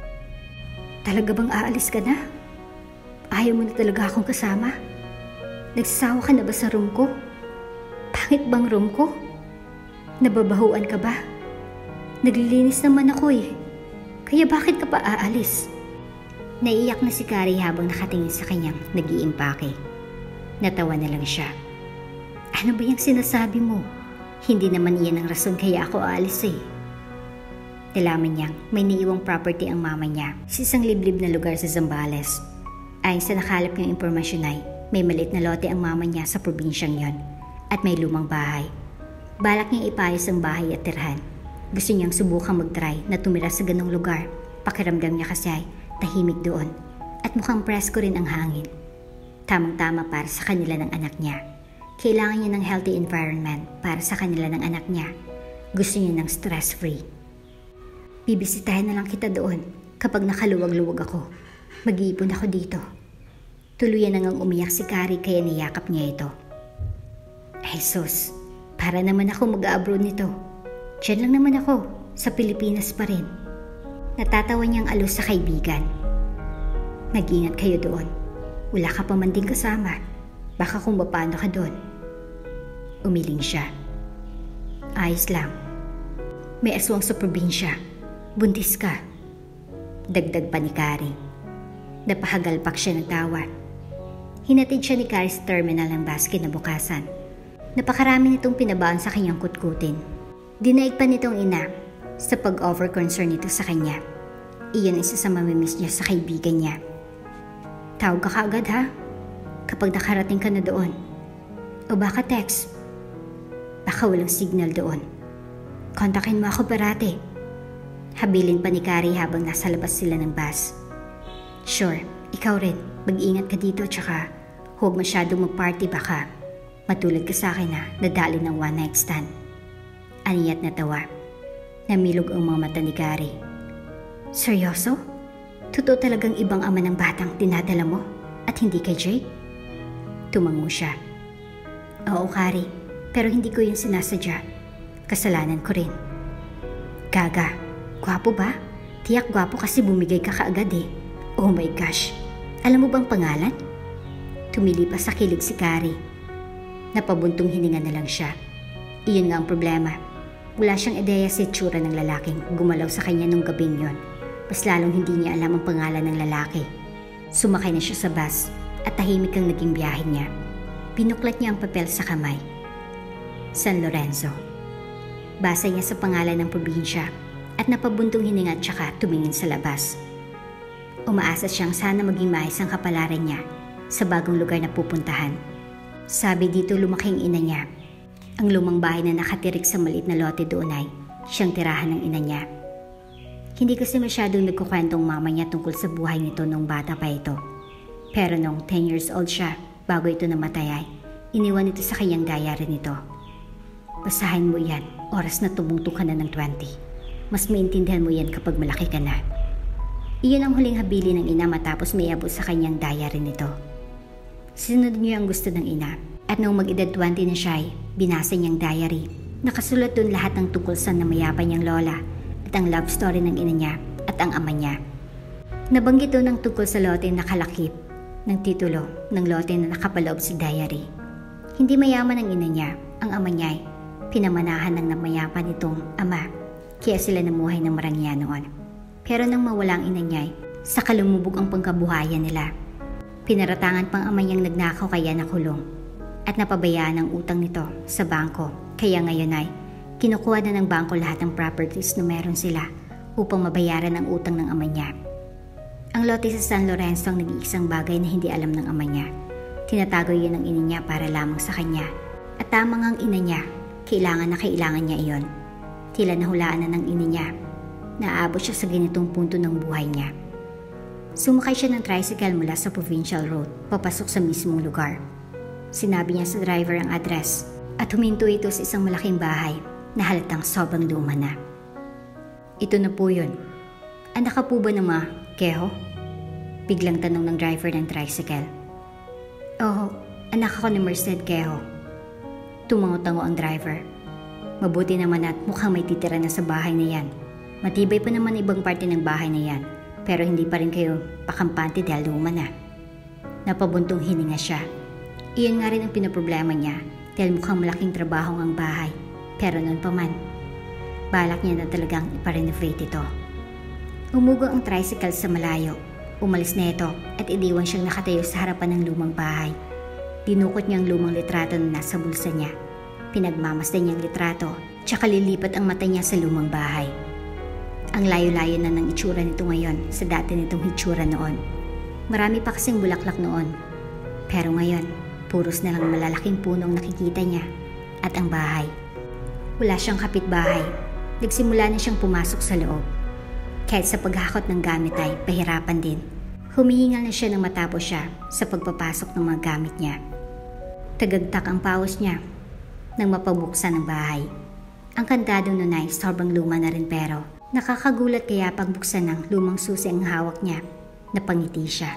Talaga bang aalis ka na? Ayaw mo na talaga akong kasama? Nagsasawa ka na ba sa room ko? Pangit bang room ko? Nababahuan ka ba? Naglilinis naman ako eh. Kaya bakit ka pa aalis? Naiiyak na si Kari habang nakatingin sa kanyang nag-iimpake. Natawa na lang siya. Ano ba yung sinasabi mo? Hindi naman iyan ang rason kaya ako aalis eh. Nalaman niyang may niiwang property ang mama niya sa isang liblib na lugar sa Zambales. Ayon sa nakalap niyang impormasyon ay May maliit na lote ang mama niya sa probinsyang yon at may lumang bahay. Balak niyang ipayos ang bahay at tirhan. Gusto niyang subukang mag-try na tumira sa ganong lugar. Pakiramdam niya kasi ay tahimik doon at mukhang presko rin ang hangin. Tamang-tama para sa kanila ng anak niya. Kailangan niya ng healthy environment para sa kanila ng anak niya. Gusto niya ng stress-free. Bibisitahin na lang kita doon kapag nakaluwag-luwag ako. Mag-iipon ako dito. Tuluyan na ngang umiyak si Carrie kaya niyakap niya ito. Ay sus, para naman ako mag-abroad nito. Diyan lang naman ako, sa Pilipinas pa rin. Natatawa niyang alus sa kaibigan. Nag-ingat kayo doon. Wala ka pa man din kasama. Baka kung paano ka doon. Umiling siya. Ayos lang. May aswang sa probinsya. Buntis ka. Dagdag pa ni Carrie. Napahagalpak siya ng tawa. Hinatid siya ni Carrie sa terminal ng bus kinabukasan. Napakarami nitong pinabaon sa kanyang kutkutin. Dinaig pa nitong ina sa pag-over-concern nito sa kanya. Iyon isa sa mamimiss niya sa kaibigan niya. Tawag ka kaagad ha? Kapag nakarating ka na doon. O baka text. Baka walang signal doon. Kontakin mo ako parati. Habilin pa ni Carrie habang nasa labas sila ng bus. Sure, ikaw rin. Mag-ingat ka dito tsaka huwag masyadong mag-party baka matulad ka sa akin na nadali ng one night stand. Aniyat na tawa. Namilog ang mga mata ni Carrie. Seryoso? Totoo talagang ibang ama ng batang dinadala mo at hindi kay Jake? Tumango siya. Oo, Carrie, pero hindi ko yung sinasadya. Kasalanan ko rin. Gaga, gwapo ba? Tiyak gwapo kasi bumigay ka kaagad eh. Oh my gosh, alam mo bang pangalan? Tumili pa sa kilig si Carrie. Napabuntong hininga na lang siya. Iyon nga ang problema. Wala siyang ideya sa itsura ng lalaking gumalaw sa kanya nung gabing yon. Mas lalong hindi niya alam ang pangalan ng lalaki. Sumakay na siya sa bus at tahimik ang naging biyahe niya. Pinuklat niya ang papel sa kamay. San Lorenzo. Basa niya sa pangalan ng probinsya at napabuntong hininga at saka tumingin sa labas. Umaasa siyang sana maging maayos ang kapalaran niya sa bagong lugar na pupuntahan. Sabi dito lumaking ina niya. Ang lumang bahay na nakatirik sa maliit na lote doon ay siyang tirahan ng ina niya. Hindi kasi masyadong nagkukwentong mama niya tungkol sa buhay nito nung bata pa ito. Pero nung 10 years old siya, bago ito namatay ay iniwan ito sa kanyang diary nito. Basahin mo yan, oras na tumungtong ka na ng 20. Mas maintindihan mo yan kapag malaki ka na. Iyon ang huling habili ng ina matapos may abot sa kanyang diary nito. Sinunod niya ang gusto ng ina at nung mag-edad 20 na siya ay binasa niyang diary. Nakasulat doon lahat ng tungkol sa namayapa niyang lola at ang love story ng ina niya at ang ama niya. Nabanggit doon ang tungkol sa lote na nakalakip ng titulo ng lote na nakapaloob sa diary. Hindi mayaman ang ina niya, ang ama niya ay pinamanahan ng namayapan nitong ama kaya sila namuhay ng marangya noon. Pero nang mawala ang ina niya ay saka lumubog ang pangkabuhayan nila. Pinaratangan pang ama niyang nagnakaw kaya nakulong at napabayaan ang utang nito sa bangko kaya ngayon ay kinukuha na ng bangko lahat ng properties na meron sila upang mabayaran ang utang ng ama niya. Ang lote sa San Lorenzo ang nag-iisang bagay na hindi alam ng ama niya. Tinatago yun ng ina niya para lamang sa kanya. At tamang ang ina niya, kailangan niya iyon. Tila nahulaan na ng ina niya. Naaabot siya sa ganitong punto ng buhay niya. Sumakay siya ng tricycle mula sa provincial road, papasok sa mismong lugar. Sinabi niya sa driver ang address at huminto ito sa isang malaking bahay na halatang sobrang luma na. Ito na po yun. Anak ka po ba ng mga keho? Biglang tanong ng driver ng tricycle. Oo, anak ako ni Merced Keho. Tumango-tango ang driver. Mabuti naman at mukhang may titira na sa bahay na yan. Matibay pa naman ibang parte ng bahay na yan. Pero hindi pa rin kayo pakampante dahil luma na. Napabuntong hininga siya. Iyon nga rin ang pinaproblema niya dahil mukhang malaking trabaho ang bahay. Pero noon pa man, balak niya na talagang iparenovate ito. Umugo ang tricycle sa malayo. Umalis na ito at iniwan siyang nakatayo sa harapan ng lumang bahay. Dinukot niya ang lumang litrato na nasa bulsa niya. Pinagmamasdan niya ang litrato tsaka lilipat ang mata niya sa lumang bahay. Ang layo-layo na ng itsura nito ngayon sa dati nitong itsura noon. Marami pa kasing bulaklak noon. Pero ngayon, puros na lang malalaking punong nakikita niya at ang bahay. Wala siyang kapitbahay. Nagsimula na siyang pumasok sa loob. Kahit sa paghakot ng gamit ay pahirapan din. Humihingal na siya nang matapos siya sa pagpapasok ng mga gamit niya. Tagagtak ang pawis niya nang mapabuksan ang bahay. Ang kandado nun ay sobrang luma na rin pero nakakagulat kaya pagbuksan ng lumang susi ang hawak niya. Napangiti siya.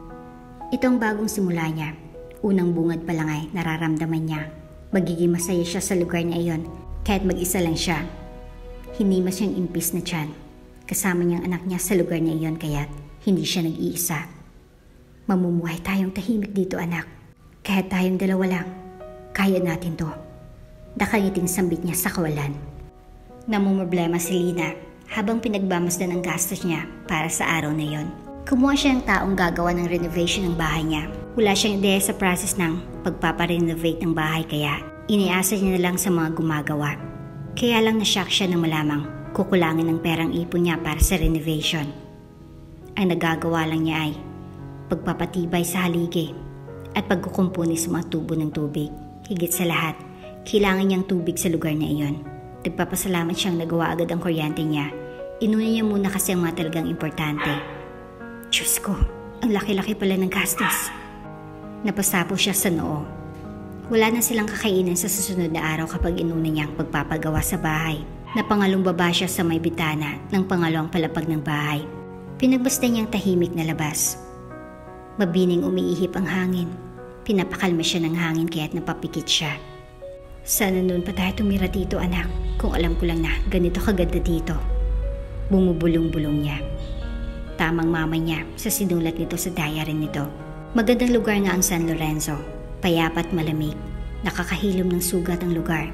Ito ang bagong simula niya. Unang bungad pa lang ay nararamdaman niya. Magiging masaya siya sa lugar na iyon kahit mag-isa lang siya. Hinima siyang impis na tiyan. Kasama niyang anak niya sa lugar na iyon kaya't hindi siya nag-iisa. Mamumuhay tayong tahimik dito, anak. Kahit tayong dalawa lang, kaya natin to. Nakangiting sambit niya sa kawalan. Namumroblema si Lina habang pinagbamasdan ang gastos niya para sa araw na iyon. Kumuha siya ng taong gagawa ng renovation ng bahay niya. Wala siyang ideya sa process ng pagpaparenovate ng bahay kaya iniasa niya na lang sa mga gumagawa. Kaya lang na-shock siya nang malamang kukulangin ng perang ipon niya para sa renovation. Ang nagagawa lang niya ay pagpapatibay sa haligi at pagkukumpuni sa mga tubo ng tubig. Higit sa lahat, kailangan niyang tubig sa lugar na iyon. Nagpapasalamat siyang nagawa agad ang kuryente niya. Inuna niya muna kasi ang mga talagang importante. Diyos ko, ang laki-laki pala ng gastos. Napasapo siya sa noo. Wala na silang kakainan sa susunod na araw kapag inuna niya ang pagpapagawa sa bahay. Napangalumbaba siya sa may bitana ng pangalawang palapag ng bahay. Pinagbasta niyang tahimik na labas. Mabining umiihip ang hangin. Pinapakalma siya ng hangin kaya't napapikit siya. Sana noon pa tayo tumira dito, anak. Kung alam ko lang na ganito kaganda dito. Bumubulong-bulong niya. Tamang mama niya sa sinulat nito sa diary nito. Magandang lugar nga ang San Lorenzo. Payapat malamig. Nakakahilom ng sugat ang lugar.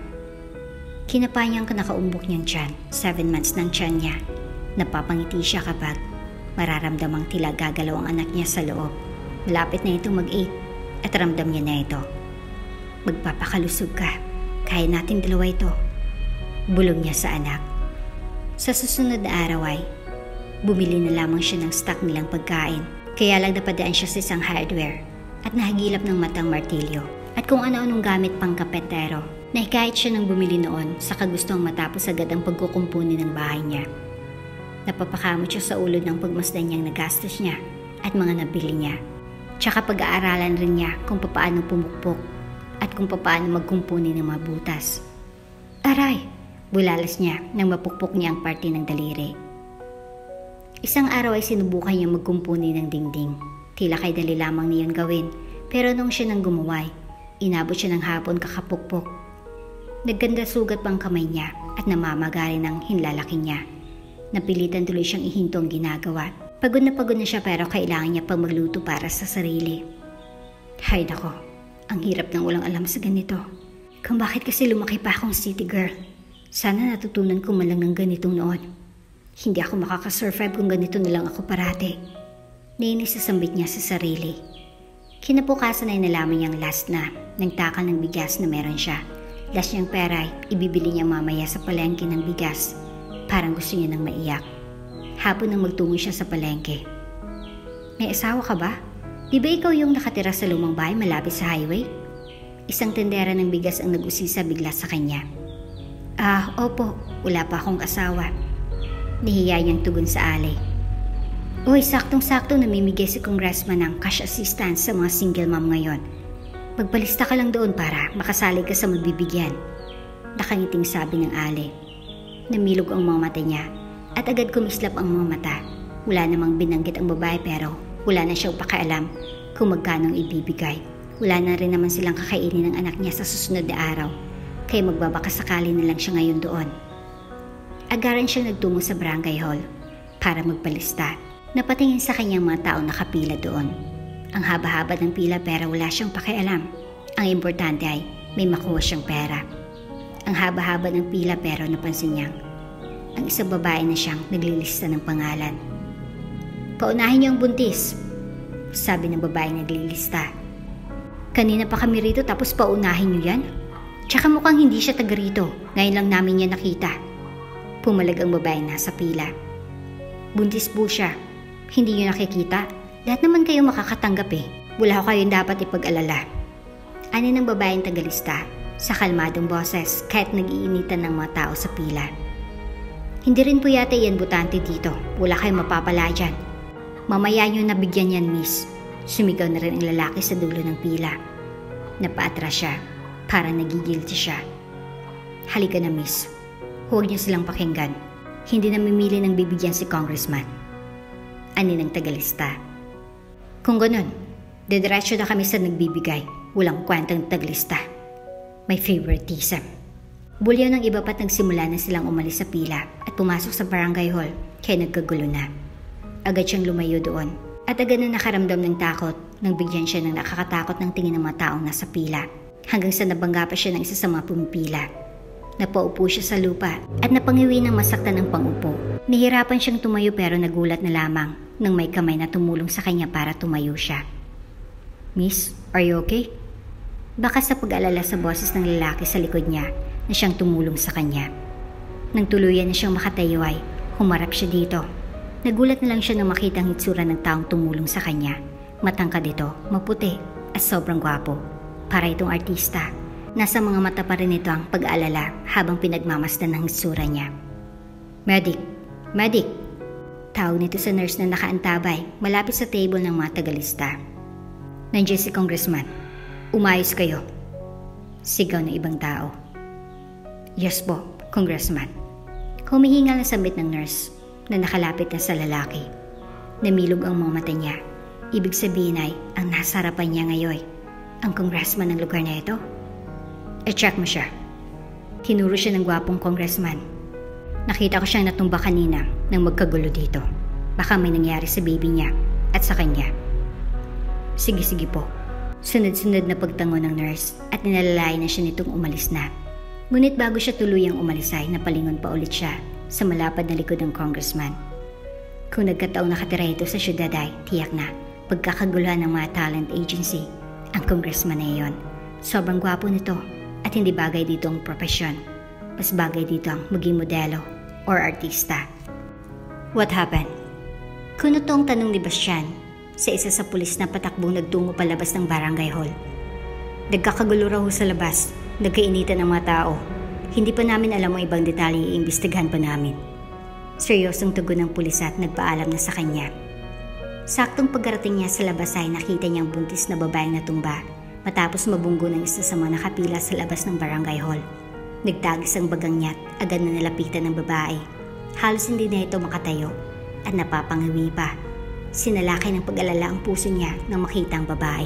Kinapa niyang nakaumbok niyang tiyan. 7 months ng tiyan niya. Napapangiti siya kapag mararamdamang tila gagalaw ang anak niya sa loob. Malapit na ito mag-8 at ramdam niya na ito. Magpapakalusog ka. Kaya nating dalawa ito. Bulong niya sa anak. Sa susunod na araw ay bumili na lamang siya ng stock nilang pagkain. Kaya lang napadaan siya sa isang hardware at nahagilap ng matang martilyo at kung ano-anong gamit pang kapetero. Nahikayat siya nang bumili noon sa kagustong matapos agad ang pagkukumpuni ng bahay niya. Napapakamot siya sa ulod ng pagmasdan niyang nagastos niya at mga nabili niya. Tsaka pag-aaralan rin niya kung papaano pumukpok at kung papaano magkumpuni ng mga butas. Aray! Bulalas niya nang mapukpok niya ang parte ng daliri. Isang araw ay sinubukan niya magkumpuni ng dingding. Tila kay dali lamang niyon gawin, pero nung siya nang gumuway, inabot siya ng hapon kakapukpok. Nagganda sugat pang kamay niya at namamagari ng hinlalaki niya. Napilitan tuloy siyang ihinto ang ginagawa. Pagod na siya pero kailangan niya pang magluto para sa sarili. Hay nako, ang hirap ng walang alam sa ganito. Kung bakit kasi lumaki pa akong city girl. Sana natutunan ko man lang ng ganitong noon. Hindi ako makakasurvive kung ganito na lang ako parati. Nainis sa sambit niya sa sarili. Kinabukasan ay nalaman niyang last na nagtakal ng bigas na meron siya. Last niyang pera ay ibibili niya mamaya sa palengke ng bigas. Parang gusto niya nang maiyak. Hapon nang magtungo siya sa palengke. May asawa ka ba? Di ba ikaw yung nakatira sa lumang bahay malapit sa highway? Isang tendera ng bigas ang nag-usisa bigla sa kanya. Opo. Wala pa akong asawa. Nahiya niyang tugon sa alay. Uy, saktong-sakto namimigay si congressman ng cash assistance sa mga single mom ngayon. Magpalista ka lang doon para makasali ka sa magbibigyan. Nakangiting sabi ng ale. Namilog ang mga mata niya at agad kumislap ang mga mata. Wala namang binanggit ang babae pero wala na siyang pakialam kung magkano ibibigay. Wala na rin naman silang kakainin ng anak niya sa susunod na araw. Kaya magbabakasakali na lang siya ngayon doon. Agaran siya nagtungo sa barangay hall para magpalista. Napatingin sa kanyang mga tao nakapila doon. Ang haba-haba ng pila pero wala siyang pakialam. Ang importante ay may makuha siyang pera. Ang haba-haba ng pila pero napansin niyang ang isang babae na siyang naglilista ng pangalan. Paunahin niyo ang buntis, sabi ng babaeng naglilista. Kanina pa kami rito tapos paunahin niyo yan? Tsaka mukhang hindi siya taga rito. Ngayon lang namin niya nakita. Pumalag ang babaeng nasa pila. Buntis po siya. Hindi niyo nakikita? Lahat naman kayo makakatanggap eh. Wala ko kayong dapat ipag-alala. Ano ng babaeng tagalista sa kalmadong boses kahit nag-iinitan ng mga tao sa pila. Hindi rin po yata yan butante dito. Wala kayong mapapala dyan. Mamaya nyo nabigyan yan, miss. Sumigaw na rin ang lalaki sa dulo ng pila. Napaatras siya. Parang nagigilty siya. Halika na, miss. Huwag niyo silang pakinggan. Hindi namimili ng bibigyan si congressman. Ani ng tagalista. Kung ganun, dediretso na kami sa nagbibigay. Walang kwentang taglista. May favoritism. Bulyaw ng iba pa't nagsimula na silang umalis sa pila at pumasok sa barangay hall kaya nagkagulo na. Agad siyang lumayo doon at agad na nakaramdam ng takot nang bigyan siya ng nakakatakot ng tingin ng mga taong nasa pila hanggang sa nabangga pa siya ng isa sa mga pumipila. Napaupo siya sa lupa at napangiwi ng masaktan ng pangupo. Nahirapan siyang tumayo pero nagulat na lamang nang may kamay na tumulong sa kanya para tumayo siya. Miss, are you okay? Baka sa pag-alala sa boses ng lalaki sa likod niya na siyang tumulong sa kanya. Nang tuluyan na siyang makatayo ay humarap siya dito. Nagulat na lang siya nang makita ang hitsura ng taong tumulong sa kanya. Matangkad ito, maputi at sobrang gwapo. Para itong artista. Nasa mga mata pa rin ito ang pag-aalala habang pinagmamasdan ng hitsura niya. Medic! Medic! Tawag nito sa nurse na nakaantabay malapit sa table ng mga tagalista. Nandiyan si congressman. Umayos kayo. Sigaw ng ibang tao. Yes po, congressman. Humihingal na sambit ng nurse na nakalapit na sa lalaki. Namilog ang mga mata niya. Ibig sabihin ay ang nasa harapan niya ngayon ang congressman ng lugar na ito. E-check mo siya. Tinuro siya ng gwapong congressman. Nakita ko siyang natumba kanina nang magkagulo dito. Baka may nangyari sa baby niya at sa kanya. Sige po. Sunod-sunod na pagtango ng nurse at ninalalayan na siya nitong umalis na. Ngunit bago siya tuluyang umalis ay napalingon pa ulit siya sa malapad na likod ng congressman. Kung nagkataong nakatira ito sa syudad ay tiyak na pagkakaguluhan ng mga talent agency ang congressman na iyon. Sobrang gwapo nito at hindi bagay dito ang propesyon. Mas bagay dito ang maging modelo or artista. What happened? Kung ito ang tanong ni Bastian sa isa sa pulis na patakbong nagtungo palabas ng barangay hall. Nagkakagulo raw sa labas, nagkainitan ng mga tao. Hindi pa namin alam ang ibang detalye, iimbestigahan pa namin. Seryosong tugon ng pulis at nagpaalam na sa kanya. Saktong pagkarating niya sa labas ay nakita niyang buntis na babaeng natumba matapos mabunggo ng isa sa mga nakapila sa labas ng barangay hall. Nagtagis ang bagang niya at agad na nalapitan ng babae. Halos hindi na ito makatayo at napapangiwi pa. Sinalakay ng pag-alala ang puso niya nang makita ang babae.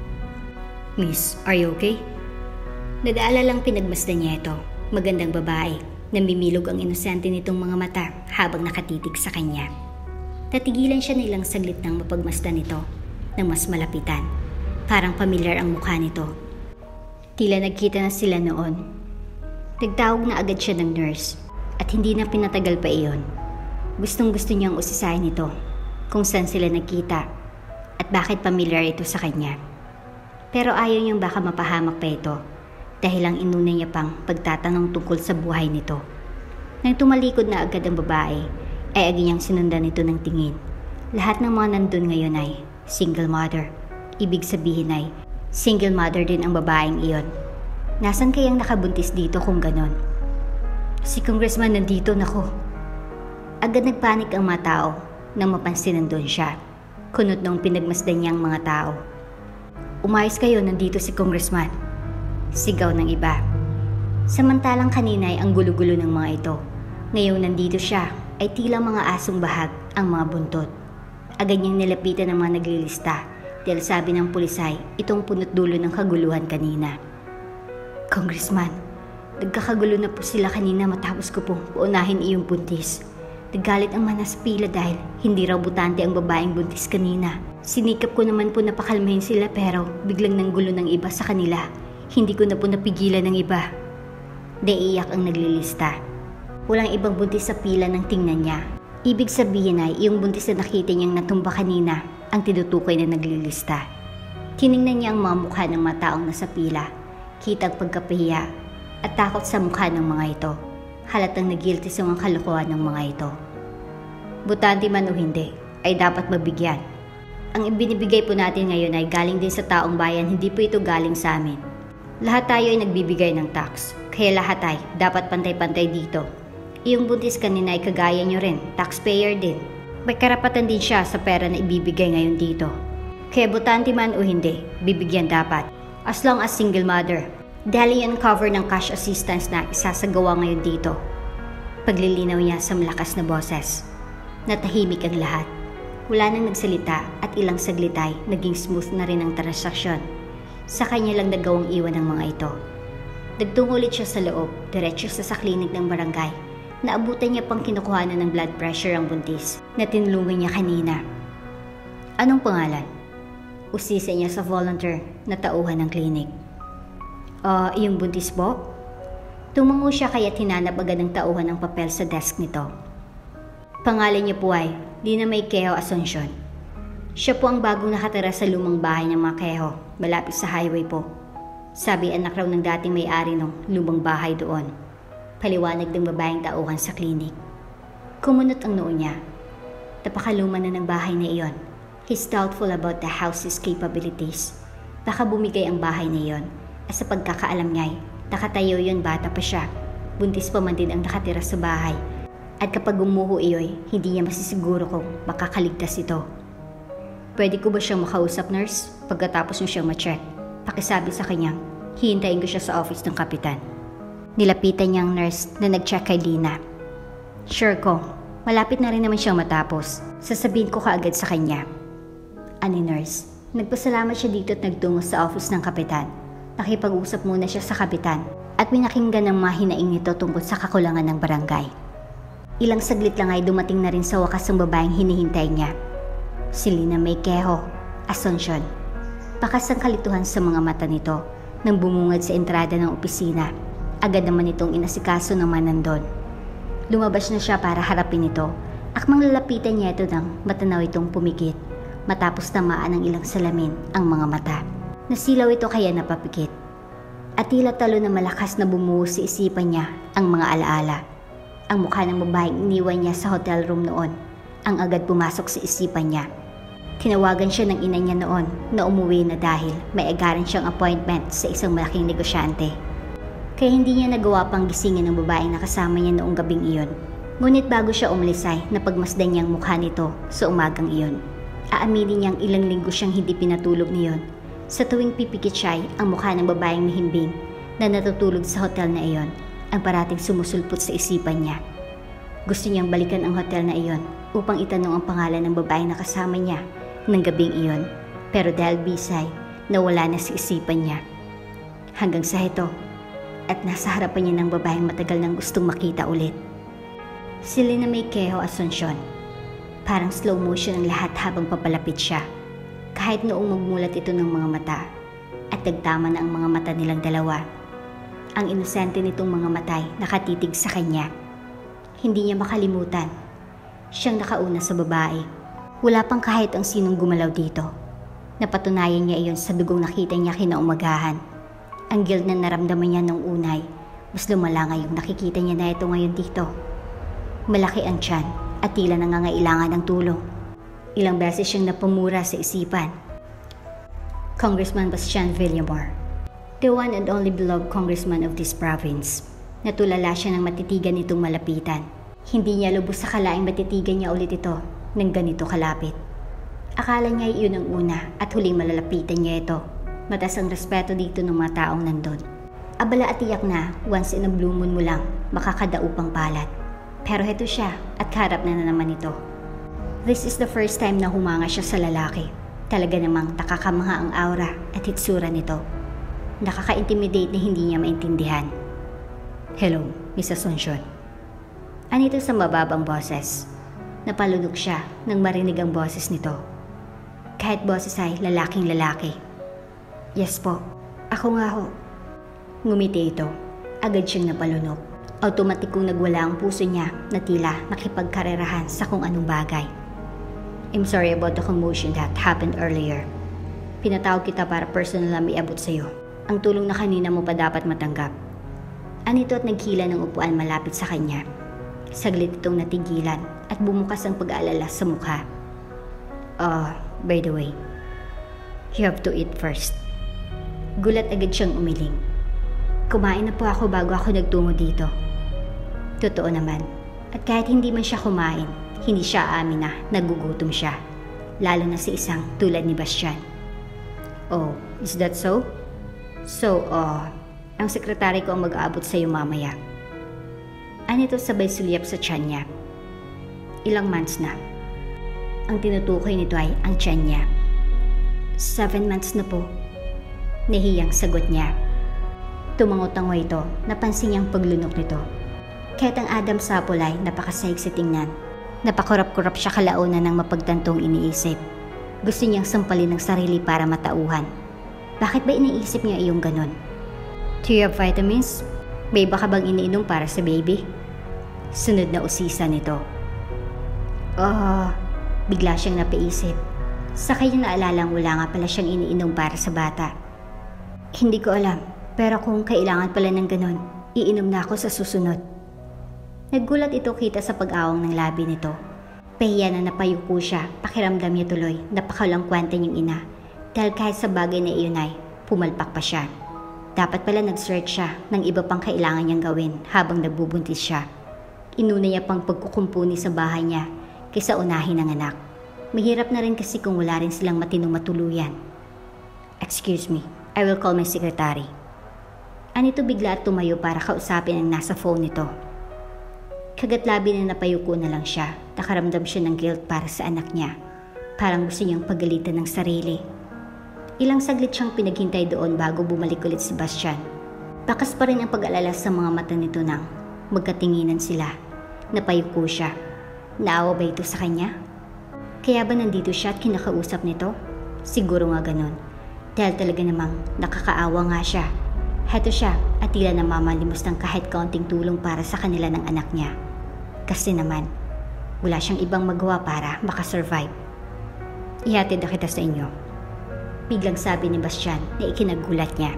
Miss, are you okay? Nag-aalalang pinagmasdan niya ito. Magandang babae. Namimilog ang inosente nitong mga mata habang nakatitig sa kanya. Tatigilan siya ng ilang saglit nang mapagmasdan nito nang mas malapitan. Parang pamilyar ang mukha nito. Tila nagkita na sila noon. Nagtawag na agad siya ng nurse at hindi na pinatagal pa iyon. Gustong-gusto niyang usisahin ito kung saan sila nagkita at bakit pamilyar ito sa kanya. Pero ayaw niyang baka mapahamak pa ito dahil ang inuna niya pang pagtatanong tungkol sa buhay nito. Nang tumalikod na agad ang babae, ay agad niyang sinundan nito ng tingin. Lahat ng mga nandun ngayon ay single mother. Ibig sabihin ay single mother din ang babaeng iyon. Nasaan kayang nakabuntis dito kung ganon? Si congressman nandito, nako. Agad nagpanik ang mga tao nang mapansin nandun siya. Kunot nung pinagmasdan niyang mga tao. Umayos kayo, nandito si congressman. Sigaw ng iba. Samantalang kanina ay ang gulo-gulo ng mga ito. Ngayong nandito siya ay tila mga asong bahag ang mga buntot. Agad niyang nilapitan ng mga naglilista dahil sabi ng pulis ay itong punot dulo ng kaguluhan kanina. Congressman, nagkakagulo na po sila kanina matapos ko pong uunahin iyong buntis. Nagalit ang mga nasa pila dahil hindi raw butante ang babaeng buntis kanina. Sinikap ko naman po napakalmahin sila pero biglang nanggulo ng iba sa kanila. Hindi ko na po napigilan ng iba. Naiiyak ang naglilista. Walang ibang buntis sa pila ng tingnan niya. Ibig sabihin ay yung buntis na nakita niyang natumba kanina ang tinutukoy na naglilista. Tiningnan niya ang mga mukha ng mga taong nasa pila. Kitang pagkapahiya at takot sa mukha ng mga ito. Halatang nagilty sa mga kalokohan ng mga ito. Butante man o hindi, ay dapat mabigyan. Ang ibinibigay po natin ngayon ay galing din sa taong bayan, hindi po ito galing sa amin. Lahat tayo ay nagbibigay ng tax, kaya lahat ay dapat pantay-pantay dito. Iyong buntis kanina ay kagaya nyo rin, taxpayer din. May karapatan din siya sa pera na ibibigay ngayon dito. Kaya botante man o hindi, bibigyan dapat. As long as single mother. Dahil yan cover ng cash assistance na isasagawa ngayon dito. Paglilinaw niya sa malakas na boses. Natahimik ang lahat. Wala nang nagsalita at ilang saglit ay naging smooth na rin ang transaksyon. Sa kanya lang nagawang iwan ang mga ito. Nagtungo ulit siya sa loob, diretso sa klinik ng barangay. Naabutan niya pang kinukuhanan ng blood pressure ang buntis na tinulungan niya kanina. Anong pangalan? Usisa niya sa volunteer na tauhan ng klinik. Iyong buntis po? Tumango siya kaya hinanap agad ng tauhan ng papel sa desk nito. Pangalan niya po ay Lina May Quejo Asuncion. Siya po ang bagong nakatira sa lumang bahay ng mga Quejo, malapit sa highway po. Sabi anak raw ng dating may-ari ng lumang bahay doon. Paliwanag ng babaeng tauhan sa klinik. Kumunot ang noo niya. Napakaluma na ng bahay na iyon. He's doubtful about the house's capabilities. Baka bumigay ang bahay na iyon. At sa pagkakaalam niya, nakatayo yun bata pa siya. Buntis pa man din ang nakatira sa bahay. At kapag umuho iyo'y, hindi niya masisiguro kung makakaligtas ito. Pwede ko ba siyang makausap, nurse? Pagkatapos niyo siyang ma-check, pakisabi sa kanyang, hihintayin ko siya sa office ng kapitan. Nilapitan niya ang nurse na nag-check kay Lina. Sure ko, malapit na rin naman siyang matapos. Sasabihin ko kaagad sa kanya. Ani nurse, nagpasalamat siya dito at nagtungo sa office ng kapitan. Nakipag-usap muna siya sa kapitan at pinakinggan ng mga hinaing nito tungkol sa kakulangan ng barangay. Ilang saglit lang ay dumating na rin sa wakas ang babaeng hinihintay niya. Si Lina May Quejo Asuncion. Bakas ang kalituhan sa mga mata nito nang bumungad sa entrada ng opisina. Agad naman itong inasikaso ng manandon. Lumabas na siya para harapin ito. Akmang lalapitan niya ito nang matanaw itong pumikit. Matapos tamaan ng ilang salamin ang mga mata. Nasilaw ito kaya napapikit. At tila talo na malakas na bumuo sa isipan niya ang mga alaala. Ang mukha ng babaeng iniwan niya sa hotel room noon ang agad pumasok sa isipan niya. Tinawagan siya ng ina niya noon na umuwi na dahil may agaran siyang appointment sa isang malaking negosyante. Kaya hindi niya nagawa pang gisingin ng babaeng nakasama niya noong gabing iyon. Ngunit bago siya umalis ay napagmasdan niya ang mukha nito sa umagang iyon. Aaminin niyang ilang linggo siyang hindi pinatulog niyon. Sa tuwing pipikit siya ay ang mukha ng babaeng mahimbing na natutulog sa hotel na iyon ang parating sumusulpot sa isipan niya. Gusto niyang balikan ang hotel na iyon upang itanong ang pangalan ng babaeng nakasama niya ng gabing iyon. Pero dahil bisay, nawala na sa isipan niya. Hanggang sa ito, at nasa harapan niya ng babaeng matagal nang gustong makita ulit. Si Lina May Quejo Asuncion. Parang slow motion ang lahat habang papalapit siya. Kahit noong magmulat ito ng mga mata at nagtama na ang mga mata nilang dalawa. Ang inosente nitong mga matay nakatitig sa kanya. Hindi niya makalimutan. Siyang nakauna sa babae. Wala pang kahit ang sinong gumalaw dito. Napatunayan niya iyon sa dugong nakita niya kinaumagahan. Ang guilt na naramdaman niya nung unay, mas lumala ngayong nakikita niya na ito ngayon dito. Malaki ang tiyan at tila nangangailangan ng tulong. Ilang beses siyang napamura sa isipan. Congressman Bastian Villamor, the one and only beloved congressman of this province. Natulala siya ng matitigan nitong malapitan. Hindi niya lubos sa kalaing matitigan niya ulit ito nang ganito kalapit. Akala niya iyon ang una at huling malalapitan niya ito. Mataas ang respeto dito ng mga taong nandun. Abala at tiyak na once in a blue moon mo lang makakadaupang palad. Pero heto siya at harap na naman ito. This is the first time na humanga siya sa lalaki. Talaga namang nakakamangha ang aura at hitsura nito. Nakaka-intimidate na hindi niya maintindihan. Hello, Miss Asuncion. Anito sa mababang boses. Napalunok siya nang marinig ang boses nito. Kahit boses ay lalaking lalaki. Yes po, ako nga ho. Ngumiti ito. Agad siyang napalunok. Automatikong nagwala ang puso niya na tila nakipagkarerahan sa kung anong bagay. I'm sorry about the commotion that happened earlier. Pinatawag kita para personal na miabot sa'yo. Ang tulong na kanina mo pa dapat matanggap. Anito at naghila ng upuan malapit sa kanya. Saglit itong natigilan at bumukas ang pag-aalala sa mukha. by the way. You have to eat first. Gulat agad siyang umiling. Kumain na po ako bago ako nagtungo dito. Totoo naman. At kahit hindi man siya kumain, hindi siya aamin na nagugutom siya. Lalo na sa isang tulad ni Bastian. Oh, is that so? So, ang sekretary ko ang mag-aabot sa iyo mamaya. Anito sabay sulyap sa tiyan niya. Ilang months na. Ang tinutukoy nito ay ang tiyan niya. 7 months na po. Nahiyang sagot niya. Tumangot-tango ito, napansin niyang paglunok nito. Kahit ang Adam Sapol ay napakasahig sa tingnan. Napakurap-kurap siya kalaunan ng mapagtantong iniisip. Gusto niyang sampalin ng sarili para matauhan. Bakit ba iniisip niya iyong ganon? Do you have vitamins? May baka bang iniinom para sa baby? Sunod na usisa nito. Bigla siyang napaisip. Sa kanya naalalang wala nga pala siyang iniinom para sa bata. Hindi ko alam, pero kung kailangan pala ng ganon, iinom na ako sa susunod. Naggulat ito kita sa pag-awang ng labi nito. Pahiya na napayuko siya, pakiramdam niya tuloy, napakawalang kwenta niyang ina. Dahil kahit sa bagay na iyon ay, pumalpak pa siya. Dapat pala nag-search siya ng iba pang kailangan niyang gawin habang nagbubuntis siya. Inuna niya pang pagkukumpuni sa bahay niya kaysa unahin ng anak. Mahirap na rin kasi kung wala rin silang matinong matuluyan. Excuse me, I will call my secretary. Anito bigla at tumayo para kausapin ang nasa phone nito. Kagatlabi na napayuko na lang siya. Nakaramdam siya ng guilt para sa anak niya. Parang gusto niyang pagalitan ng sarili. Ilang saglit siyang pinaghintay doon bago bumalik ulit si Bastian. Bakas pa rin ang pag-alala sa mga mata nito nang magkatinginan sila. Napayuko siya. Naawa ba ito sa kanya? Kaya ba nandito siya at kinakausap nito? Siguro nga ganon. Dahil talaga namang nakakaawa nga siya. Heto siya at tila namamalimos ng kahit kaunting tulong para sa kanila ng anak niya. Kasi naman, wala siyang ibang magawa para makasurvive. Ihatid na kita sa inyo. Biglang sabi ni Bastian na ikinagulat niya.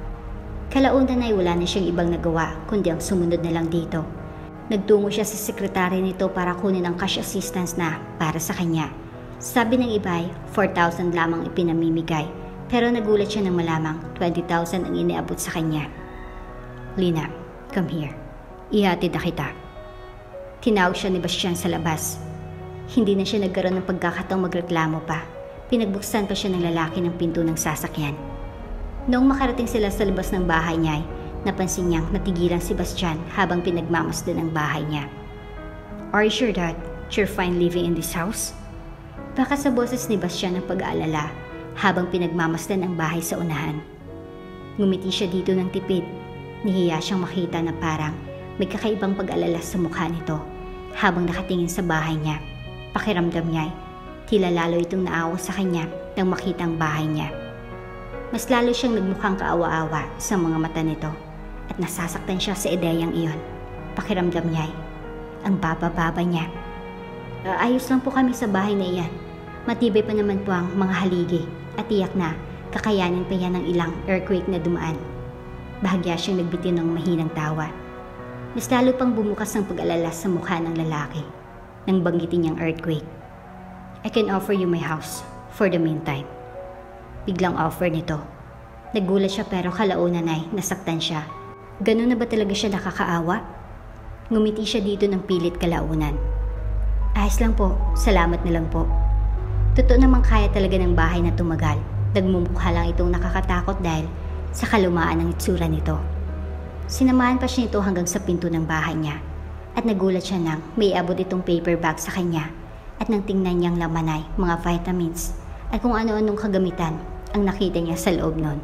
Kalaunan ay wala na siyang ibang nagawa kundi ang sumunod na lang dito. Nagtungo siya sa sekretary nito para kunin ang cash assistance na para sa kanya. Sabi ng iba ay 4,000 lamang ipinamimigay pero nagulat siya nang malamang 20,000 ang iniabot sa kanya. Lina, come here. Ihatid na kita. Tinawag siya ni Bastian sa labas. Hindi na siya nagkaroon ng pagkakataong magreklamo pa. Pinagbuksan pa siya ng lalaki ng pinto ng sasakyan. Noong makarating sila sa labas ng bahay niya, napansin niyang natigilan si Bastian habang pinagmamasdan ang bahay niya. Are you sure that you're fine living in this house? Baka sa boses ni Bastian ang pag-aalala habang pinagmamasdan ang bahay sa unahan. Ngumiti siya dito ng tipid. Nihiya siyang makita na parang may kakaibang pag-alala sa mukha nito habang nakatingin sa bahay niya. Pakiramdam niya, tila lalo itong naawa sa kanya nang makita ang bahay niya. Mas lalo siyang nagmukhang kaawa-awa sa mga mata nito at nasasaktan siya sa ideyang iyon. Pakiramdam niya, ang baba-baba niya. Ayos lang po kami sa bahay na iyan. Matibay pa naman po ang mga haligi at tiyak na kakayanin pa yan ng ilang earthquake na dumaan. Bahagya siyang nagbitiw ng mahinang tawa. Mas lalo pang bumukas ang pag-alala sa mukha ng lalaki nang banggitin niyang earthquake. I can offer you my house for the meantime. Biglang offer nito. Nagulat siya pero kalaunan ay nasaktan siya. Ganun na ba talaga siya nakakaawa? Ngumiti siya dito ng pilit kalaunan. Ayos lang po, salamat na lang po. Totoo namang kaya talaga ng bahay na tumagal. Nagmumukha lang itong nakakatakot dahil sa kalumaan ng itsura nito. Sinamahan pa siya nito hanggang sa pinto ng bahay niya at nagulat siya nang may abot itong paper bag sa kanya at nang tingnan niyang laman ay mga vitamins at kung ano-anong kagamitan ang nakita niya sa loob nun.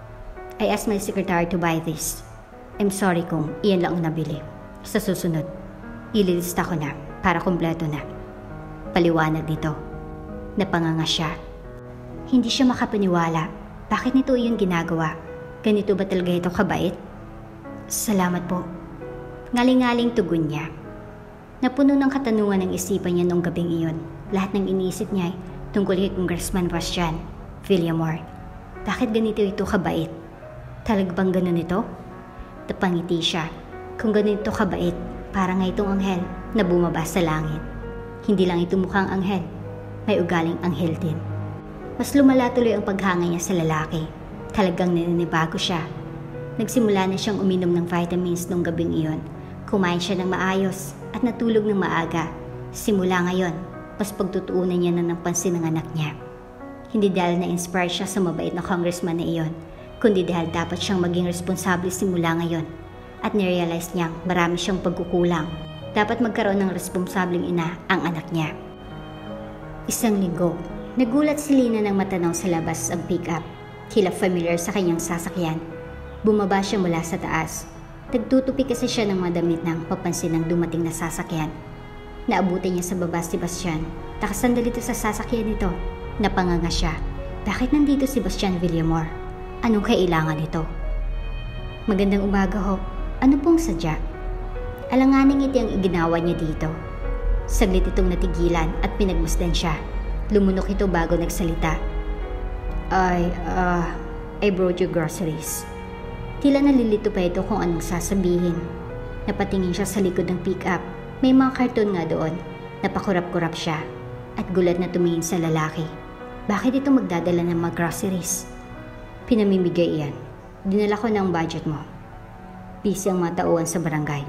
I asked my secretary to buy this. I'm sorry kung iyan lang ang nabili. Sa susunod, ililista ko na para kumpleto na. Paliwanag nito. Napanganga siya. Hindi siya makapaniwala. Bakit nito iyon ginagawa? Ganito ba talaga ito kabait? Salamat po. Ngaling-ngaling tugon niya. Napuno ng katanungan ang isipan niya noong gabing iyon. Lahat ng iniisip niya ay tungkol kay Congressman Bastian Villamor. Bakit ganito ito kabait? Talagang ganun ito? Napangiti siya. Kung ganito kabait, para nga itong anghel na bumaba sa langit. Hindi lang ito mukhang anghel, may ugaling anghel din. Mas lumala tuloy ang paghanga niya sa lalaki. Talagang naninibago siya. Nagsimula na siyang uminom ng vitamins nung gabing iyon. Kumain siya ng maayos at natulog ng maaga. Simula ngayon, mas pagtutuunan niya na ng pansin ng anak niya. Hindi dahil na-inspire siya sa mabait na congressman na iyon, kundi dahil dapat siyang maging responsable simula ngayon. At nirealize niyang marami siyang pagkukulang. Dapat magkaroon ng responsableng ina ang anak niya. Isang linggo, nagulat si Lina nang matanaw sa labas ang pick-up. Tila familiar sa kanyang sasakyan. Bumaba siya mula sa taas. Nagtutupi kasi siya ng madamit nang papansin ng dumating na sasakyan. Naabutan niya sa baba si Bastian. Nakasandal ito sa sasakyan nito. Napanganga siya. Bakit nandito si Bastian Villamor? Anong kailangan nito? Magandang umaga ho. Ano pong sadya? Alanganing ngiti ang iginawa niya dito. Saglit itong natigilan at pinagmasdan siya. Lumunok ito bago nagsalita. I brought you groceries. Tila nalilito pa ito kung anong sasabihin. Napatingin siya sa likod ng pick-up. May mga karton nga doon. Napakurap-kurap siya at gulat na tumingin sa lalaki. Bakit ito magdadala ng mga groceries? Pinamimigay iyan. Dinala ko ng budget mo. Busy ang mga tauhan sa barangay.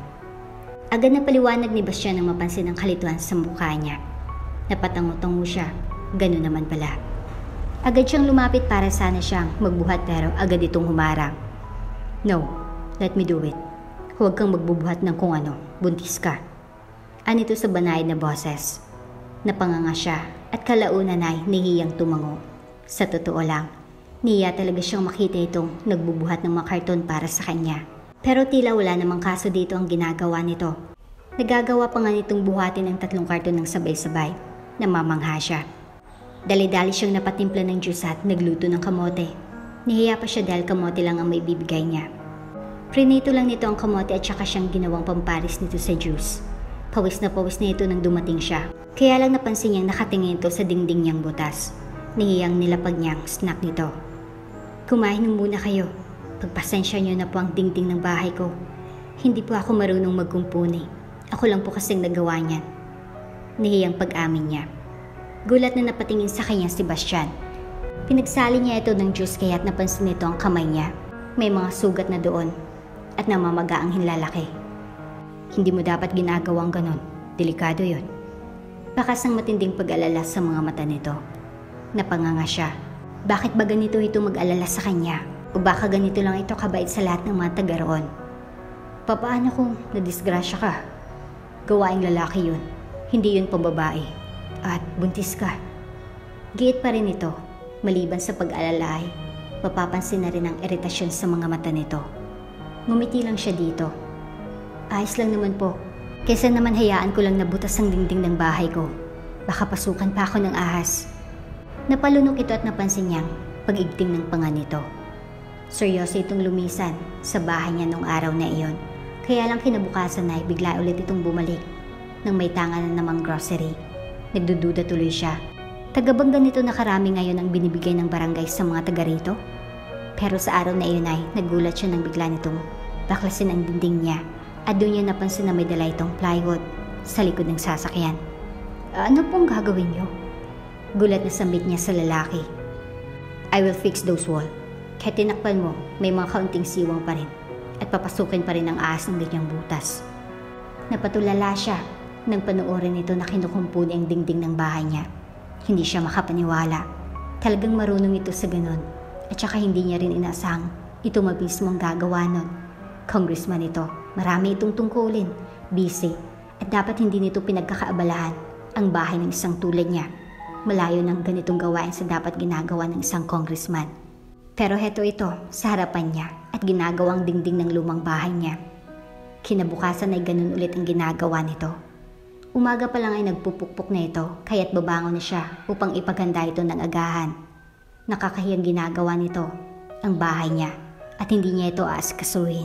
Agad na paliwanag ni Bastian nang mapansin ang kalituhan sa mukha niya. Napatango-tango siya. Ganun naman pala. Agad siyang lumapit para sana siyang magbuhat pero agad itong humarang. No, let me do it. Huwag kang magbubuhat ng kung ano. Buntis ka. Anito sa banayad na boses. Napanganga siya at kalaunan ay nahiyang tumango. Sa totoo lang, niya talaga siyang makita itong nagbubuhat ng mga karton para sa kanya. Pero tila wala namang kaso dito ang ginagawa nito. Nagagawa pa nga nitong buhatin ng 3 karton ng sabay-sabay. Namamangha siya. Dali-dali siyang napatimpla ng juice at nagluto ng kamote. Nahiya pa siya dahil kamote lang ang maibibigay niya. Prinito lang nito ang kamote at saka siyang ginawang pamparis nito sa juice. Pawis na ito nang dumating siya. Kaya lang napansin niyang nakatingin ito sa dingding niyang butas. Nahiyang nilapag niyang snack nito. Kumain muna kayo. Pagpasensya niyo na po ang dingding ng bahay ko. Hindi po ako marunong magkumpuni. Ako lang po kasing nagawa niyan. Nahiyang pag-amin niya. Gulat na napatingin sa kanya si Bastian. Pinagsali niya ito ng juice kaya't napansin nito ang kamay niya. May mga sugat na doon at namamaga ang hinlalaki. Hindi mo dapat ginagawang ganon. Delikado yon. Bakas ang matinding pag-alala sa mga mata nito. Napanganga siya. Bakit ba ganito ito mag-alala sa kanya? O baka ganito lang ito kabait sa lahat ng mga taga roon? Papaano kung nadisgrasya ka? Gawaing lalaki yun. Hindi yun pababae. At buntis ka. Giit pa rin ito. Maliban sa pag-alala ay mapapansin na rin ang iritasyon sa mga mata nito. Ngumiti lang siya dito. Ayos lang naman po. Kesa naman hayaan ko lang nabutas ang dingding ng bahay ko. Baka pasukan pa ako ng ahas. Napalunok ito at napansin niyang pag-igting ng panga nito. Seryoso itong lumisan sa bahay niya nung araw na iyon. Kaya lang kinabukasan ay bigla ulit itong bumalik nang may tanga na namang grocery. Nagdududa tuloy siya. Tagabang ganito na karami ngayon ang binibigay ng barangay sa mga taga rito? Pero sa araw na iyon ay nagulat siya nang bigla nitong baklasin ang dingding niya at doon niya napansin na may dala itong plywood sa likod ng sasakyan. Ano pong gagawin niyo? Gulat na sambit niya sa lalaki. I will fix those wall. Kahit tinakpan mo, may mga kaunting siwang pa rin at papasukin pa rin ang ahas ng ganyang butas. Napatulala siya nang panoorin ito na kinukumpuni ang dingding ng bahay niya. Hindi siya makapaniwala. Talagang marunong ito sa ganon at saka hindi niya rin inaasahang ito mismo ang gagawa nun. Congressman ito, marami itong tungkulin, busy at dapat hindi nito pinagkakaabalahan ang bahay ng isang tulad niya. Malayo ng ganitong gawain sa dapat ginagawa ng isang congressman. Pero heto ito sa harapan niya at ginagawang dingding ng lumang bahay niya. Kinabukasan ay ganun ulit ang ginagawa nito. Umaga pa lang ay nagpupukpok na ito kaya't babangon na siya upang ipaganda ito ng agahan. Nakakahiyang ginagawa nito ang bahay niya at hindi niya ito aasikasuhin.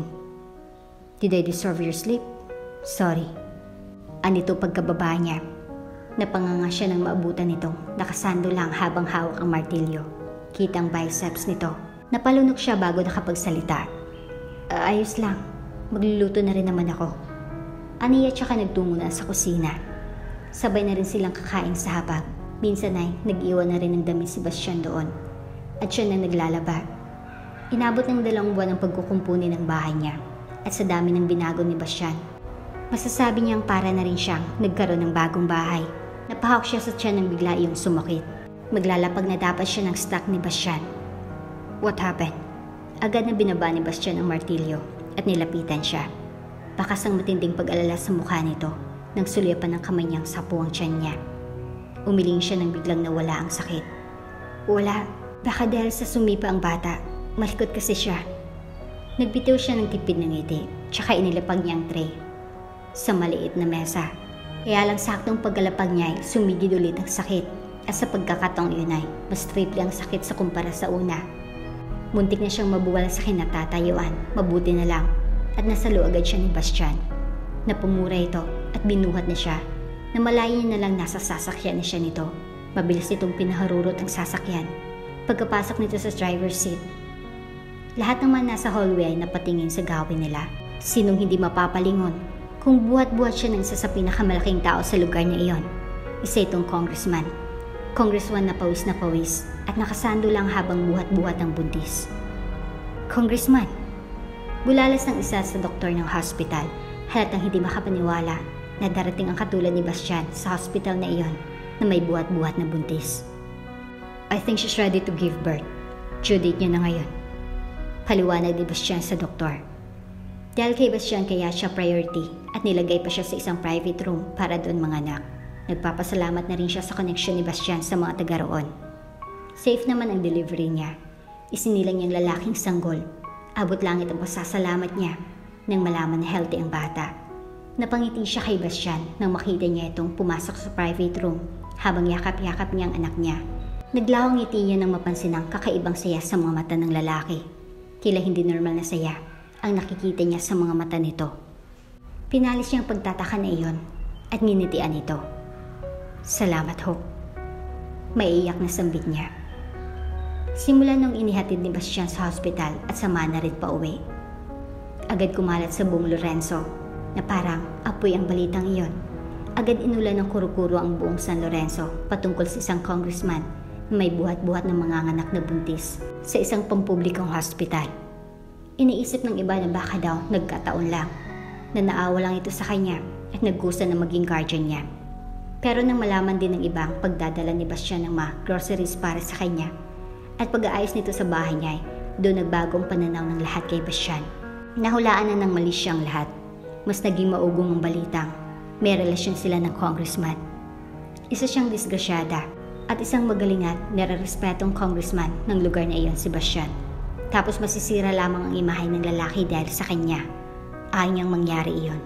Did I deserve your sleep? Sorry. Anito pagkababa niya. Napanganga siya nang maabutan nitong nakasando lang habang hawak ang martilyo. Kitang biceps nito. Napalunok siya bago nakapagsalita. Ayos lang. Magluluto na rin naman ako. Aniya tsaka nagtungo na sa kusina. Sabay na rin silang kakain sa hapag Minsan ay nag-iwan na rin ng damit si Bastian doon at siya na naglalaba. Inabot ng 2 buwan ang pagkukumpuni ng bahay niya at sa dami ng binago ni Bastian, masasabi niyang para na rin siyang nagkaroon ng bagong bahay. Napahawak siya sa tiyan nang bigla iyong sumakit. Maglalapag na dapat siya ng stock ni Bastian. What happened? Agad na binaba ni Bastian ang martilyo at nilapitan siya. Bakas ang matinding pag-alala sa mukha nito nang sulyapan ng kamay niyang sapo ang tiyan niya. Umiling siya nang biglang nawala ang sakit. Wala, baka dahil sa sumipa ang bata. Malikot kasi siya. Nagbitiw siya ng tipid ng ngiti, tsaka inilapag niya ang tray sa maliit na mesa. Kaya lang saktong pagkalapag niya ay sumigid ulit ang sakit. At sa pagkakataong yun ay mas triple ang sakit sa kumpara sa una. Muntik na siyang mabuwal sa kinatatayuan, mabuti na lang. At nasalo agad siya ni Bastian. Napumura ito at binuhat na siya. Namalayan niya na lang nasa sasakyan na siya nito. Mabilis itong pinaharurot ang sasakyan. Pagkapasok nito sa driver's seat, lahat naman nasa hallway ay napatingin sa gawin nila. Sinong hindi mapapalingon kung buhat-buhat siya ng isa sa pinakamalaking tao sa lugar na iyon. Isa itong congressman. Congressman na pawis at nakasando lang habang buhat-buhat ang buntis. Congressman! Bulalas ng isa sa doktor ng hospital, halatang hindi makapaniwala na darating ang katulad ni Bastian sa hospital na iyon na may buhat-buhat na buntis. I think she's ready to give birth. Due date niya na ngayon. Paliwanag ni Bastian sa doktor. Dahil kay Bastian kaya siya priority at nilagay pa siya sa isang private room para doon manganak. Nagpapasalamat na rin siya sa connection ni Bastian sa mga taga roon. Safe naman ang delivery niya. Isinilang niyang lalaking sanggol. Abot langit ang pasasalamat niya nang malaman na healthy ang bata. Napangiti siya kay Bastian nang makita niya itong pumasok sa private room habang yakap-yakap niya ang anak niya. Naglawang ngiti niya nang mapansin ang kakaibang saya sa mga mata ng lalaki. Tila hindi normal na saya ang nakikita niya sa mga mata nito. Pinalis niya ang pagtataka na iyon at nginitian ito. Salamat ho. Maiiyak na sambit niya. Simula nung inihatid ni Bastian sa hospital at sama na rin pa uwi. Agad kumalat sa buong Lorenzo na parang apoy ang balitang iyon. Agad inulan ng kuro-kuro ang buong San Lorenzo patungkol sa isang congressman na may buhat-buhat ng manganganak na buntis sa isang pampublikong hospital. Iniisip ng iba na baka daw nagkataon lang, na naawa lang ito sa kanya at nagkusa na maging guardian niya. Pero nang malaman din ng ibang pagdadala ni Bastian ng mga groceries para sa kanya at pag-aayos nito sa bahay niya, doon nagbagong pananaw ng lahat kay Bastian. Nahulaan na ng mali siyang lahat. Mas naging maugong ang balitang may relasyon sila ng congressman. Isa siyang disgrasyada at isang magaling at nirerespetong congressman ng lugar na iyon si Bastian. Tapos masisira lamang ang imahe ng lalaki dahil sa kanya. Ayaw niyang mangyari iyon.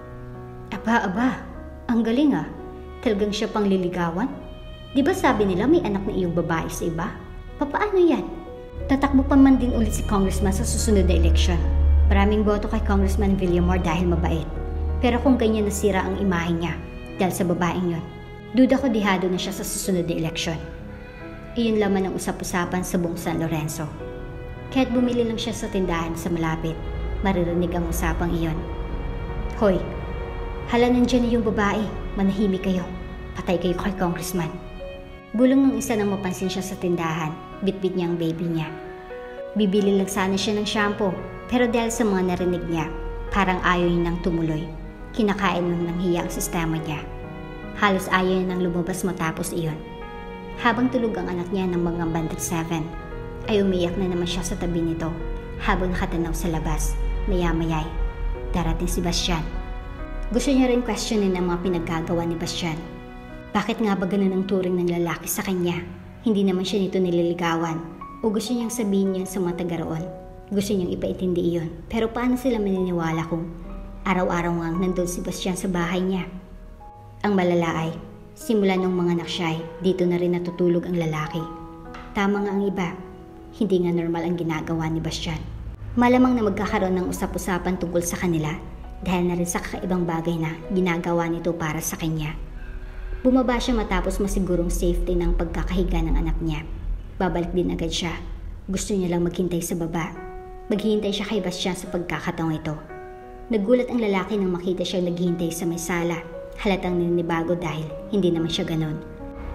Aba, ang galing ah. Talagang siya pang liligawan? Di ba sabi nila may anak na iyong babae sa iba? Papaano yan? Tatakbo pa man din ulit si congressman sa susunod na eleksyon. Maraming boto kay Congressman Villamor dahil mabait. Pero kung ganyan nasira ang imahe niya dahil sa babaeng yon, duda ko dihado na siya sa susunod na eleksyon. Iyon laman ang usap-usapan sa buong San Lorenzo. Kaya't bumili lang siya sa tindahan sa malapit, maririnig ang usapang iyon. Hoy, hala nandyan na yung babae, manahimik kayo. Patay kayo kay Congressman. Bulong ng isa nang mapansin siya sa tindahan, bitbit niya ang baby niya. Bibili lang sana siya ng shampoo, pero dahil sa mga narinig niya, parang ayaw niya nang tumuloy. Kinakain ng hiya ang sistema niya. Halos ayaw niya nang lumabas matapos iyon. Habang tulog ang anak niya ng mga bandang 7, ay umiyak na naman siya sa tabi nito habang nakatanaw sa labas. Maya-mayay, darating si Bastian. Gusto niya rin questionin ang mga pinaggagawa ni Bastian. Bakit nga ba ganun ang turing ng lalaki sa kanya? Hindi naman siya nito nililigawan. O gusto niyang sabihin niyan sa mga taga roon. Gusto niyang ipaintindi iyon. Pero paano sila maniniwala kung araw-araw ngang nandun si Bastian sa bahay niya? Ang malala ay, simula nung mga anak siya ay, dito na rin natutulog ang lalaki. Tama nga ang iba, hindi nga normal ang ginagawa ni Bastian. Malamang na magkakaroon ng usap-usapan tungkol sa kanila dahil na rin sa kakaibang bagay na ginagawa nito para sa kanya. Bumaba siya matapos masigurong safety ng pagkakahiga ng anak niya. Babalik din agad siya. Gusto niya lang maghintay sa baba. Maghihintay siya kay Bastian sa pagkakataong ito. Nagulat ang lalaki nang makita siyang naghihintay sa may sala. Halatang ninibago dahil hindi naman siya ganon.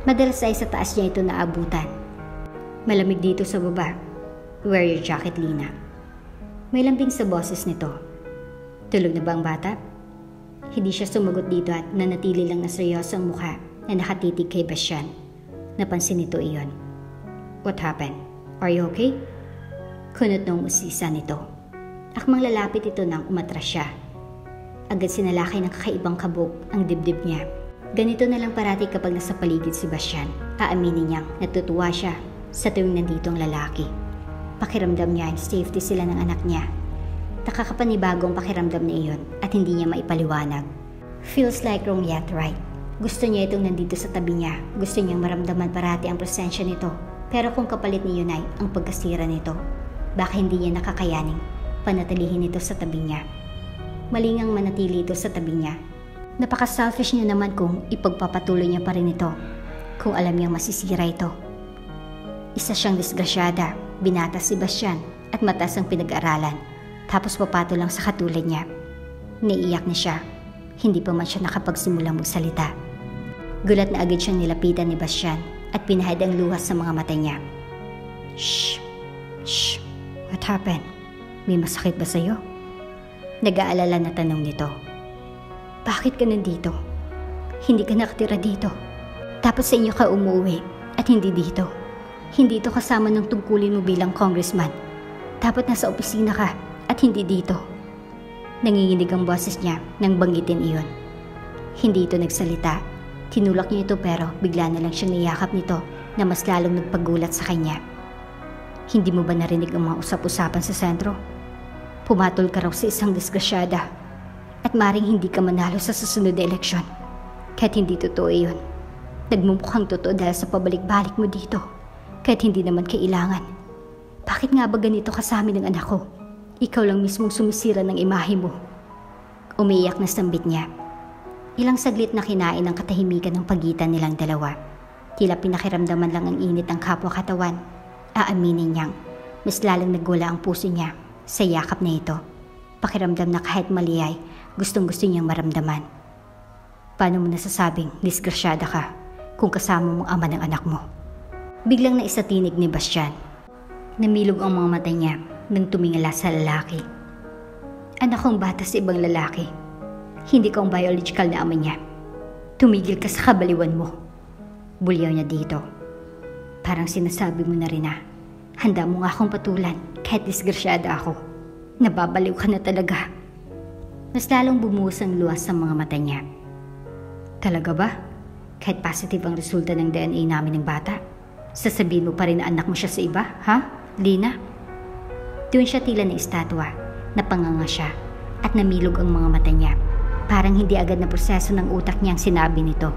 Madalas ay sa taas niya ito naabutan. Malamig dito sa baba. Wear your jacket, Lina. May lambing sa boses nito. Tulog na ba ang bata? Hindi siya sumagot dito at nanatili lang na seryoso ang mukha na nakatitig kay Bastian. Napansin nito iyon. What happened? Are you okay? Kunot ng usisa nito. Akmang lalapit ito nang umatras siya. Agad sinalakay ng kakaibang kabog ang dibdib niya. Ganito na lang parati kapag nasa paligid si Bastian. Aaminin niyang natutuwa siya sa tuwing nandito ang lalaki. Pakiramdam niya ay safety sila ng anak niya. Nakakapanibagong pakiramdam na iyon at hindi niya maipaliwanag. Feels like wrong yet right. Gusto niya itong nandito sa tabi niya. Gusto niyang maramdaman parati ang presensya nito. Pero kung kapalit ni Yunay ang pagkasira nito, baka hindi niya nakakayaning panatilihin ito sa tabi niya. Malingang manatili ito sa tabi niya. Napaka-selfish niya naman kung ipagpapatuloy niya pa rin ito. Kung alam niyang masisira ito. Isa siyang disgrasyada, binata si Bastian at mataas ang pinag-aralan. Tapos papato lang sa katulad niya. Naiiyak na siya. Hindi pa man siya nakapagsimulang magsalita. Gulat na agad siyang nilapitan ni Bastian at pinahid ang luha sa mga mata niya. Shh! Shh! What happened? May masakit ba sa'yo? Nag-aalala na tanong nito. Bakit ka nandito? Hindi ka nakatira dito. Tapos sa inyo ka umuwi at hindi dito. Hindi ito kasama ng tungkulin mo bilang congressman. Dapat nasa opisina ka at hindi dito. Nanginginig ang boses niya nang banggitin iyon. Hindi ito nagsalita. Tinulak niya ito pero bigla na lang siyang niyakap nito na mas lalong nagpagulat sa kanya. Hindi mo ba narinig ang mga usap-usapan sa sentro? Pumatol ka raw sa isang disgrasyada at maring hindi ka manalo sa susunod na eleksyon. Kahit hindi totoo iyon. Nagmumukhang totoo dahil sa pabalik-balik mo dito. Kahit hindi naman kailangan. Bakit nga ba ganito ka sa amin ng anak ko? Ikaw lang mismong sumisira ng imahe mo. Umiiyak na sambit niya. Ilang saglit na kinain ang katahimikan ng pagitan nilang dalawa. Tila pinakiramdaman lang ang init ng kapwa-katawan. Aaminin niyang mas lalong nagwala ang puso niya sa yakap na ito. Pakiramdam na kahit mali ay gustong-gusto niyang maramdaman. Paano mo nasasabing disgrasyada ka kung kasama mong ama ng anak mo? Biglang naisatinig ni Bastian. Namilog ang mga mata niya nang tumingala sa lalaki. Anak kong bata sa ibang lalaki. Hindi ka ang biological na ama niya. Tumigil ka sa kabaliwan mo. Bulyaw niya dito. Parang sinasabi mo na rin na, handa mo nga akong patulan kahit disgrasyada ako. Nababaliw ka na talaga. Mas lalong bumuhos ang luha sa mga mata niya. Talaga ba? Kahit positive ang resulta ng DNA namin ng bata? Sasabihin mo pa rin na anak mo siya sa iba, ha? Lina? Doon siya tila na estatwa, napanganga siya, at namilog ang mga mata niya. Parang hindi agad na proseso ng utak niyang sinabi nito.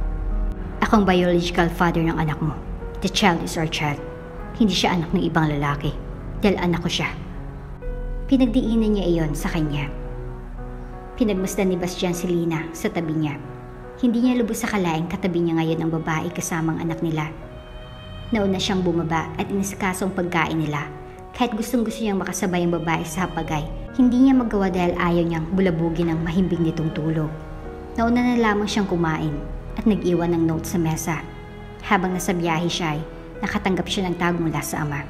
Akong biological father ng anak mo. The child is our child. Hindi siya anak ng ibang lalaki. Dahil anak ko siya. Pinagdiinan niya iyon sa kanya. Pinagmasdan ni Bastian si Lina sa tabi niya. Hindi niya lubos sa kalaing katabi niya ngayon ang babae kasamang anak nila. Nauna siyang bumaba at inisikaso ang pagkain nila. Kahit gustong-gusto niyang makasabay ang babae sa hapagay, hindi niya magawa dahil ayaw niyang bulabugin ang mahimbing nitong tulog. Nauna na lamang siyang kumain at nag-iwan ng note sa mesa. Habang nasa biyahe siya ay nakatanggap siya ng tawag mula sa ama.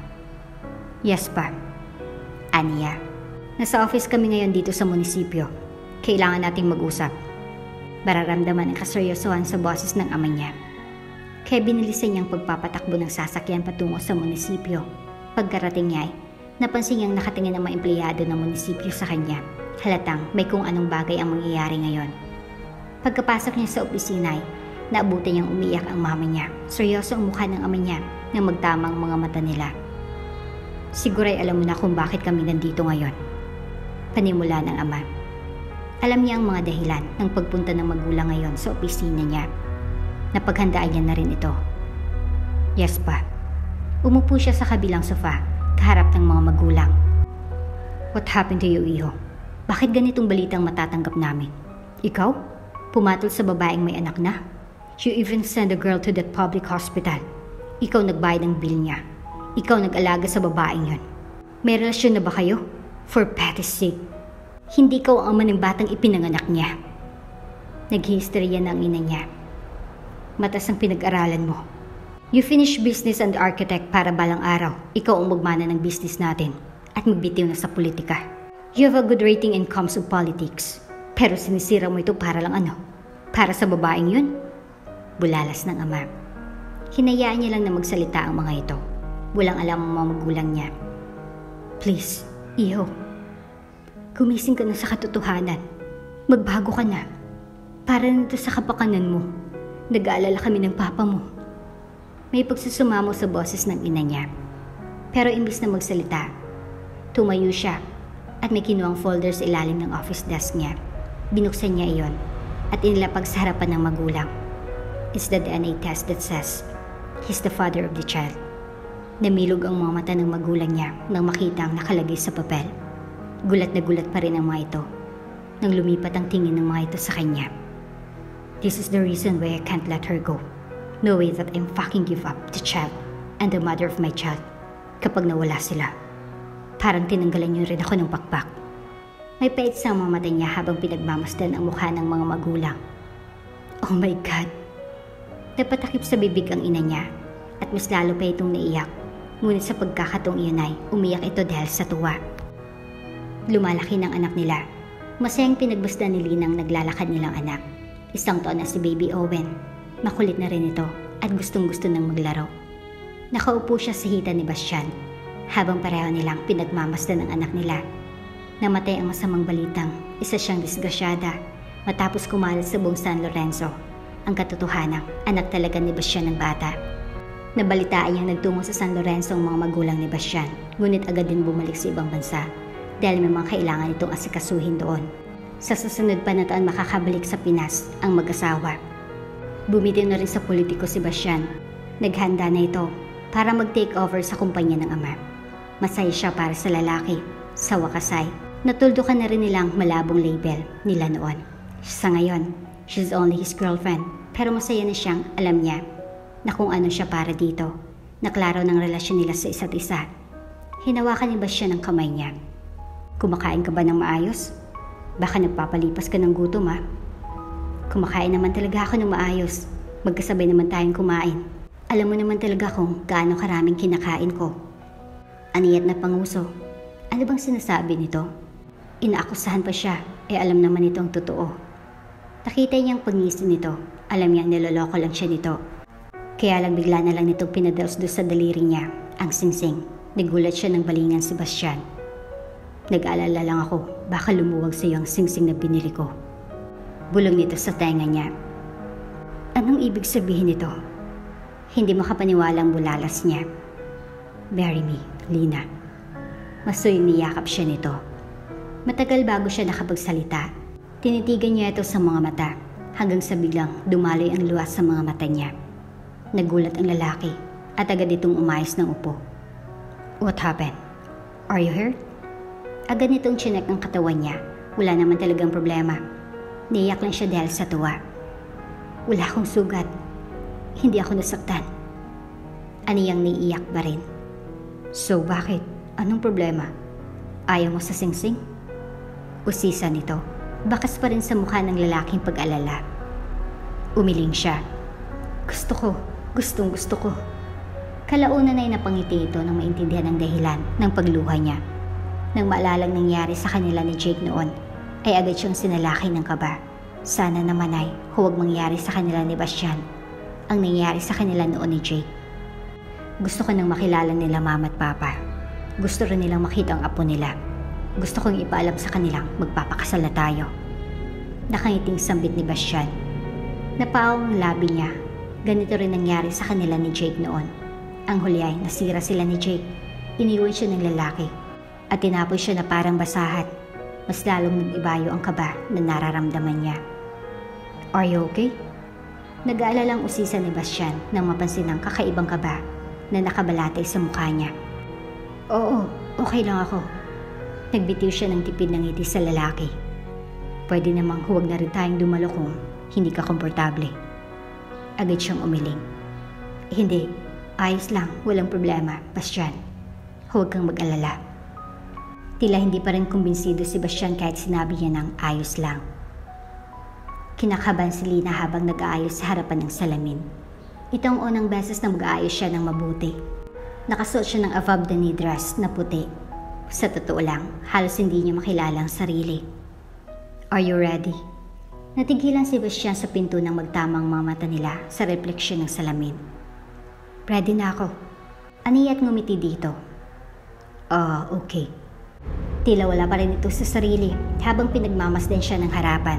Yes pa. Aniya. Nasa office kami ngayon dito sa munisipyo. Kailangan nating mag-usap. Mararamdaman ang kaseryosohan sa boses ng ama niya. Kaya binilisan niyang pagpapatakbo ng sasakyan patungo sa munisipyo. Pagkarating niya ay napansin niyang nakatingin ang mga empleyado ng munisipyo sa kanya. Halatang may kung anong bagay ang mangyayari ngayon. Pagkapasok niya sa opisina ay naabutan niyang umiyak ang mama niya. Seryoso ang mukha ng ama niya nang magtamang mga mata nila. Siguro ay alam mo na kung bakit kami nandito ngayon. Panimula ng ama. Alam niya ang mga dahilan ng pagpunta ng magulang ngayon sa opisina niya. Napaghandaan niya na rin ito. Yes pa. Umupo siya sa kabilang sofa, kaharap ng mga magulang. What happened to you, Iho? Bakit ganitong balitang matatanggap namin? Ikaw? Pumatol sa babaeng may anak na? You even send a girl to that public hospital. Ikaw nagbayad ng bill niya. Ikaw nag-alaga sa babaeng yon. May relasyon na ba kayo? For Patty's sake. Hindi ka ang ama ng batang ipinanganak niya. Naghihisterya na ang ina niya. Matas ang pinag-aralan mo. You finish business and architect para balang araw, ikaw ang magmana ng business natin at magbitiw na sa politika. You have a good rating in comms of politics, pero sinisira mo ito para lang ano? Para sa babaeng yun? Bulalas ng ama. Hinayaan niya lang na magsalita ang mga ito. Walang alam ang mga magulang niya. Please, iho. Gumising ka na sa katotohanan. Magbago ka na. Para nito sa kapakanan mo. Nag-aalala kami ng papa mo. May pagsusumamo sa boses ng ina niya. Pero imbis na magsalita, tumayo siya at may kinuwang folder sa ilalim ng office desk niya. Binuksan niya iyon at inilapag sa harapan ng magulang. It's the DNA test that says he's the father of the child. Namilog ang mga mata ng magulang niya nang makita ang nakalagay sa papel. Gulat na gulat pa rin ang mga ito nang lumipat ang tingin ng mga ito sa kanya. This is the reason why I can't let her go. No way that I'm fucking give up the child and the mother of my child kapag nawala sila. Parang tinanggalan niyo rin ako ng pakpak. May pait sa mga mata niya habang pinagmamasdan ang mukha ng mga magulang. Oh my God! Napatakip sa bibig ang ina niya at mas lalo pa itong naiyak. Ngunit sa pagkakataong iyon ay umiyak ito dahil sa tuwa. Lumalaki ng anak nila. Masayang pinagbasdan ni Linang naglalakad nilang anak. Isang taon na si Baby Owen. Makulit na rin ito at gustong-gusto nang maglaro. Nakaupo siya sa hita ni Bastian habang pareho nilang pinagmamasdan ng anak nila. Namatay ang masamang balitang isa siyang disgrasyada matapos kumalat sa buong San Lorenzo. Ang katotohanan, anak talaga ni Bastian ng bata. Nabalitaan niyang nagtungo sa San Lorenzo ang mga magulang ni Bastian, ngunit agad din bumalik sa ibang bansa dahil may mga kailangan itong asikasuhin doon. Sa susunod pa na taon makakabalik sa Pinas ang mag-asawa. Bumitiw na rin sa politiko si Bastian. Naghanda na ito para mag-take over sa kumpanya ng ama. Masaya siya para sa lalaki. Sa wakas ay, natuldukan na rin nilang malabong label nila noon. Sa ngayon, she's only his girlfriend, pero masaya na siyang alam niya na kung ano siya para dito. Naklaro ng relasyon nila sa isa't isa. Hinawakan ni Bastian ang kamay niya. Kumakain ka ba ng maayos? Baka nagpapalipas ka ng gutom ha? Kumakain naman talaga ako ng maayos. Magkasabay naman tayong kumain. Alam mo naman talaga kung gaano karaming kinakain ko. Aniyat na panguso. Ano bang sinasabi nito? Inaakusahan pa siya, alam naman itong totoo. Nakita niyang pagngisi nito. Alam niyang niloloko lang siya nito. Kaya lang bigla na lang nitong pinadaos-dos sa daliri niya ang singsing. Nagulat siya ng balingan si Bastian. Nag-aalala lang ako, baka lumuwag sa iyo ang singsing na binili ko. Bulong nito sa tenga niya. Anong ibig sabihin nito? Hindi makapaniwala ang bulalas niya. Marry me, Lina. Masuyong niyakap siya nito. Matagal bago siya nakapagsalita. Tinitigan niya ito sa mga mata hanggang sa biglang dumaloy ang luwas sa mga mata niya. Nagulat ang lalaki at agad itong umayos ng upo. What happened? Are you hurt? Agad nitong chinek ang katawan niya. Wala naman talagang problema. Naiyak lang siya dahil sa tuwa. Wala akong sugat. Hindi ako nasaktan. Aniyang naiiyak pa rin. So bakit? Anong problema? Ayaw mo sa singsing? Usisa nito. Bakas pa rin sa mukha ng lalaking pag-alala. Umiling siya. Gustong gusto ko. Kalaunan ay napangiti ito nang maintindihan ang dahilan ng pagluha niya. Nang maalalang nangyari sa kanila ni Jake noon, ay agad siyang sinalaki ng kaba. Sana naman ay huwag mangyari sa kanila ni Bastian ang nangyari sa kanila noon ni Jake. Gusto ko nang makilala nila mama at papa. Gusto rin nilang makita ang apo nila. Gusto kong ipaalam sa kanilang magpapakasal na tayo. Nakangiting sambit ni Bastian. Napaaw ang labi niya. Ganito rin nangyari sa kanila ni Jake noon. Ang huli ay nasira sila ni Jake. Iniwan siya ng lalaki at tinapoy siya na parang basahan. Mas lalong nag-ibayo ang kaba na nararamdaman niya. Are you okay? Nag-aalalang usisa ni Bastian nang mapansin ang kakaibang kaba na nakabalatay sa mukha niya. Oo, okay lang ako. Nagbitiw siya ng tipid ng ngiti sa lalaki. Pwede namang huwag na rin tayong dumalo kung hindi ka komportable. Agad siyang umiling. Hindi, ayos lang, walang problema, Bastian. Huwag kang mag-alala. Tila hindi pa rin kumbinsido si Bastian kahit sinabi niya ng ayos lang. Kinakabahan si Lina habang nag-aayos sa harapan ng salamin. Ito ang unang beses na mag-aayos siya ng mabuti. Nakasuot siya ng Avabdani dress na puti. Sa totoo lang, halos hindi niya makilala ang sarili. Are you ready? Natigilan si Bastian sa pinto ng magtamang mga mata nila sa refleksyon ng salamin. Ready na ako. Aniya at ngumiti dito. Okay. Tila wala pa rin ito sa sarili habang pinagmamasdan siya ng harapan.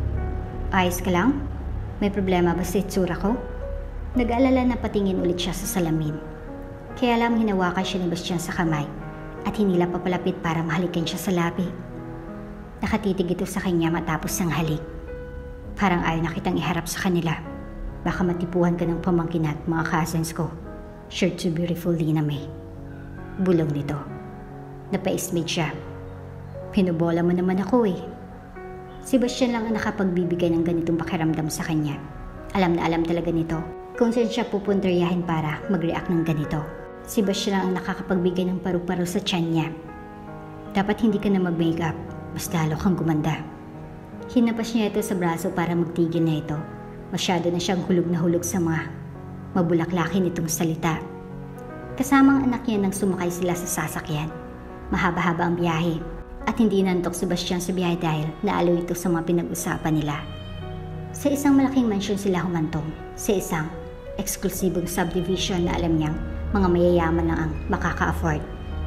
Ayos ka lang? May problema ba sa itsura ko? Nag-aalala na patingin ulit siya sa salamin. Kaya alam hinawakan siya ni Bastian sa kamay at hinila papalapit para mahalikan siya sa labi. Nakatitig ito sa kanya matapos ang halik. Parang ayaw na kitang iharap sa kanila. Baka matipuhan ka ng pamangkin at mga cousins ko. Sure to beautiful Lina May. Bulong nito. Napaismid siya. Pinubola mo naman ako eh. Si Bastian lang ang nakapagbibigay ng ganitong pakiramdam sa kanya. Alam na alam talaga nito kung saan siya pupunteryahin para mag-react ng ganito. Si Bastian lang ang nakakapagbigay ng paru-paro sa tiyan niya. Dapat hindi ka na mag-makeup, mas lalo kang gumanda. Hinapas niya ito sa braso para magtigil na ito. Masyado na siyang hulog na hulog sa mga mabulaklakin itong salita. Kasamang anak niya nang sumakay sila sa sasakyan. Mahaba-haba ang biyahe. At hindi nantok si Bastian sa biyahe dahil naalaw ito sa mga pinag-usapan nila. Sa isang malaking mansyon sila humantong, sa isang eksklusibong subdivision na alam niyang mga mayayaman lang ang makaka-afford.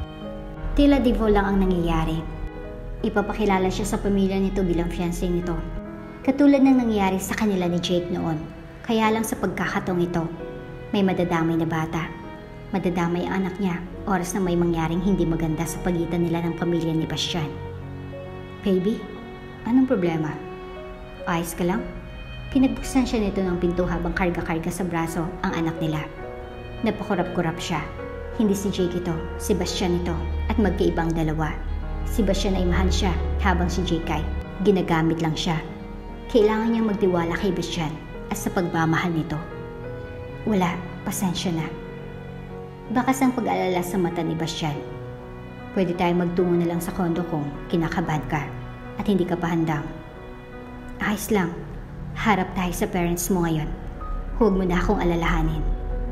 Tila divo lang ang nangyayari. Ipapakilala siya sa pamilya nito bilang fiancé nito. Katulad ng nangyayari sa kanila ni Jake noon, kaya lang sa pagkakataong ito, may madadamay na bata. Madadamay ang anak niya, oras na may mangyaring hindi maganda sa pagitan nila ng pamilya ni Bastian. Baby, anong problema? Ayos ka lang? Pinagbuksan siya nito ng pinto habang karga-karga sa braso ang anak nila. Napakurap-kurap siya. Hindi si Jake ito, si Bastian ito, at magkaibang dalawa. Si Bastian ay mahal siya, habang si Jake ay ginagamit lang siya. Kailangan niyang magtiwala kay Bastian at sa pagmamahal nito. Wala, pasensya na. Bakas ang pag-alala sa mata ni Bastian. Pwede tayong magtungo na lang sa kondo kung kinakabahan ka at hindi ka pa handang. Ayos lang. Harap tayo sa parents mo ngayon. Huwag mo na akong alalahanin.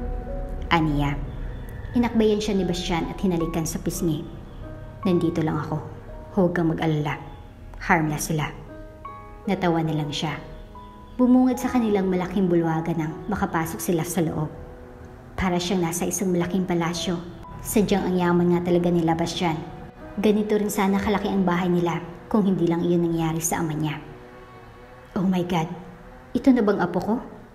Aniya. Inakbayan siya ni Bastian at hinalikan sa pisngi. Nandito lang ako. Huwag kang mag-alala. Harmless sila. Natawa na lang siya. Bumungad sa kanilang malaking bulwagan nang makapasok sila sa loob. Para siyang nasa isang malaking palasyo. Sadyang ang yaman nga talaga nila Bastian. Ganito rin sana kalaki ang bahay nila kung hindi lang iyon nangyari sa ama niya. Oh my God, ito na bang apo ko?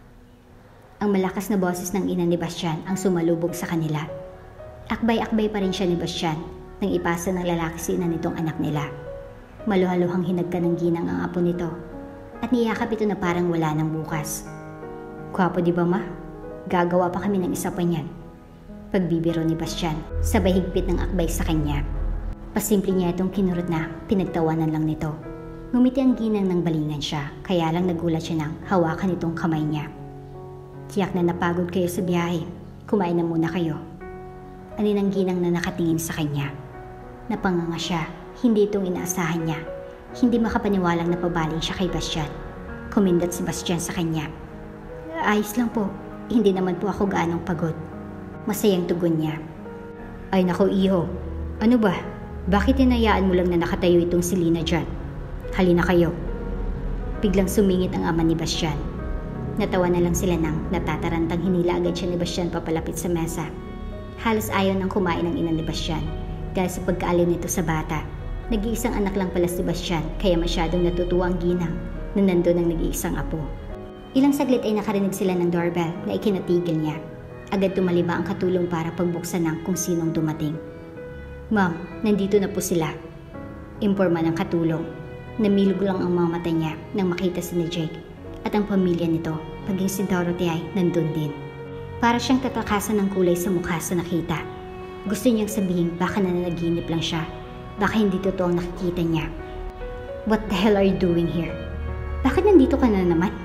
Ang malakas na boses ng ina ni Bastian ang sumalubog sa kanila. Akbay-akbay pa rin siya ni Bastian nang ipasa ng lalaki si ina nitong anak nila. Maluhaluhang hinagka ng ginang ang apo nito at niyakap ito na parang wala nang bukas. Gwapo di ba ma? Gagawa pa kami ng isa pa niyan. Pagbibiro ni Bastian, sabay higpit ng akbay sa kanya. Pasimple niya itong kinurot na pinagtawanan lang nito. Ngumiti ang ginang ng balingan siya, kaya lang nagulat siya nang hawakan itong kamay niya. Tiyak na napagod kayo sa biyahe. Kumain na muna kayo. Anin ang ginang na nakatingin sa kanya. Napanganga siya, hindi itong inaasahan niya. Hindi makapaniwalang napabaling siya kay Bastian. Kumindat si Bastian sa kanya. Ayos lang po. Hindi naman po ako gaanong pagod. Masayang tugon niya. Ay nako iho, ano ba? Bakit hinayaan mo lang na nakatayo itong si Lina dyan? Halina kayo. Biglang sumingit ang ama ni Bastian. Natawa na lang sila nang natatarantang hinila agad siya ni Bastian papalapit sa mesa. Halos ayaw nang kumain ang ina ni Bastian dahil sa pagkaalin nito sa bata. Nag-iisang anak lang pala si Bastian kaya masyadong natutuwa ang ginang na nandun ang nag-iisang apo. Ilang saglit ay nakarinig sila ng doorbell na ikinatigil niya. Agad tumaliba ang katulong para pagbuksan ng kung sinong dumating. Ma'am, nandito na po sila. Imporma ng katulong. Namilog lang ang mga mata niya nang makita si ni Jake at ang pamilya nito, paging si Dorothy ay nandun din. Para siyang tatakasan ng kulay sa mukha sa nakita. Gusto niyang sabihin baka nananaginip lang siya. Baka hindi totoo ang nakikita niya. What the hell are you doing here? Bakit nandito ka na naman?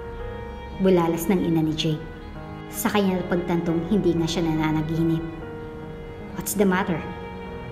Bulalas ng ina ni Jake. Sa kanya pagtantong hindi nga siya nananaginip. What's the matter?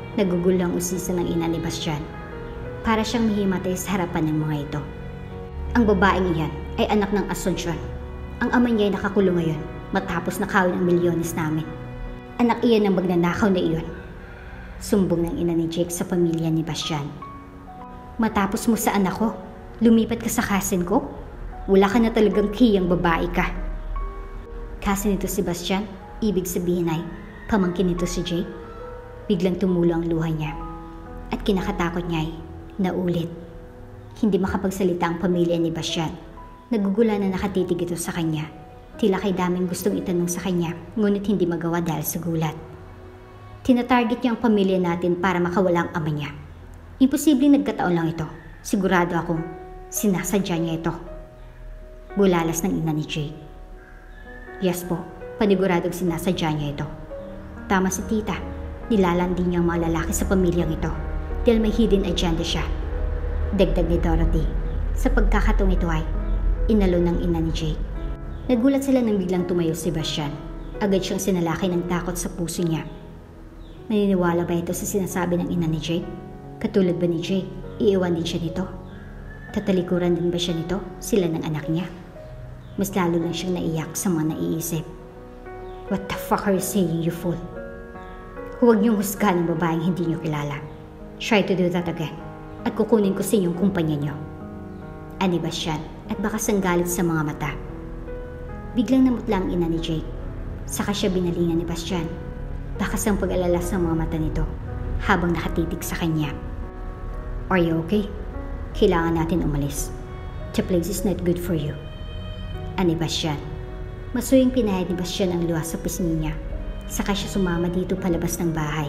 Nagugulang usisa ng ina ni Bastian. Para siyang mahimatay sa harapan ng mga ito. Ang babaeng iyan ay anak ng Asuncion. Ang ama niya ay nakakulong ngayon matapos nakawin ang milyones namin. Anak iyan ng magnanakaw na iyon. Sumbong ng ina ni Jake sa pamilya ni Bastian. Matapos mo sa anak ko, lumipat ka sa cousin ko? Wala ka na talagang kiyang babae ka. Cousin nito si Bastian, ibig sabihin ay pamangkin nito si Jake. Biglang tumulo ang luha niya at kinakatakot niya ay naulit. Hindi makapagsalita ang pamilya ni Bastian. Nagugula na nakatitig ito sa kanya. Tila kay daming gustong itanong sa kanya, ngunit hindi magawa dahil sa gulat. Tinatarget niya ang pamilya natin para makawala ang ama niya. Imposibleng nagkataon lang ito. Sigurado akong sinasadya niya ito. Bulalas ng ina ni Jake. Yes po, paniguradong sinasadya niya ito. Tama si tita, nilalandi niya ang mga lalaki sa pamilyang ito dahil may hidden agenda siya. Dagdag ni Dorothy. Sa pagkakataong ito ay inalo ng ina ni Jake. Nagulat sila nang biglang tumayo si Bastian. Agad siyang sinalaki ng takot sa puso niya. Naniniwala ba ito sa sinasabi ng ina ni Jake? Katulad ba ni Jake, iiwan din siya nito? Tatalikuran din ba siya nito, sila ng anak niya? Mas lalo lang siyang naiyak sa mga naiisip. What the fuck are you saying, you fool? Huwag niyong husgahan ng babaeng hindi niyo kilala. Try to do that again. At kukunin ko sa inyong kumpanya niyo. Ani Bastian at bakas ang galit sa mga mata. Biglang namutla ang ina ni Jake. Saka siya binalingan ni Bastian. Bakas ang pag-alala sa mga mata nito habang nakatitig sa kanya. Are you okay? Kailangan natin umalis. The place is not good for you. Ani Bastian. Masuyang pinahid ni Bastian ang luha sa pisngi niya. Saka siya sumama dito palabas ng bahay.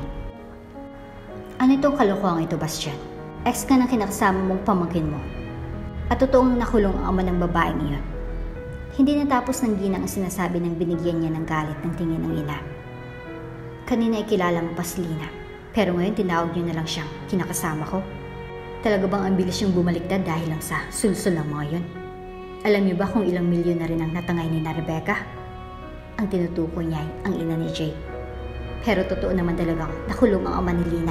Ano itong kalokohang ito, Bastian? Ex ka ng kinakasama mong pamangkin mo. At totoong nakulong ang ama ng babaeng iyon. Hindi natapos ng ginang ang sinasabi ng binigyan niya ng galit ng tingin ng ina. Kanina ay kilala mo pa si Lina, pero ngayon tinawag niyo na lang siyang kinakasama ko. Talaga bang ang bilis niyong bumaliktad dahil lang sa sulsul ng mga yun? Alam niyo ba kung ilang milyon na rin ang natangay ni na Rebecca? Ang tinutukoy niya ay ang ina ni Jake. Pero totoo naman talagang nakulong ang ama ni Lina.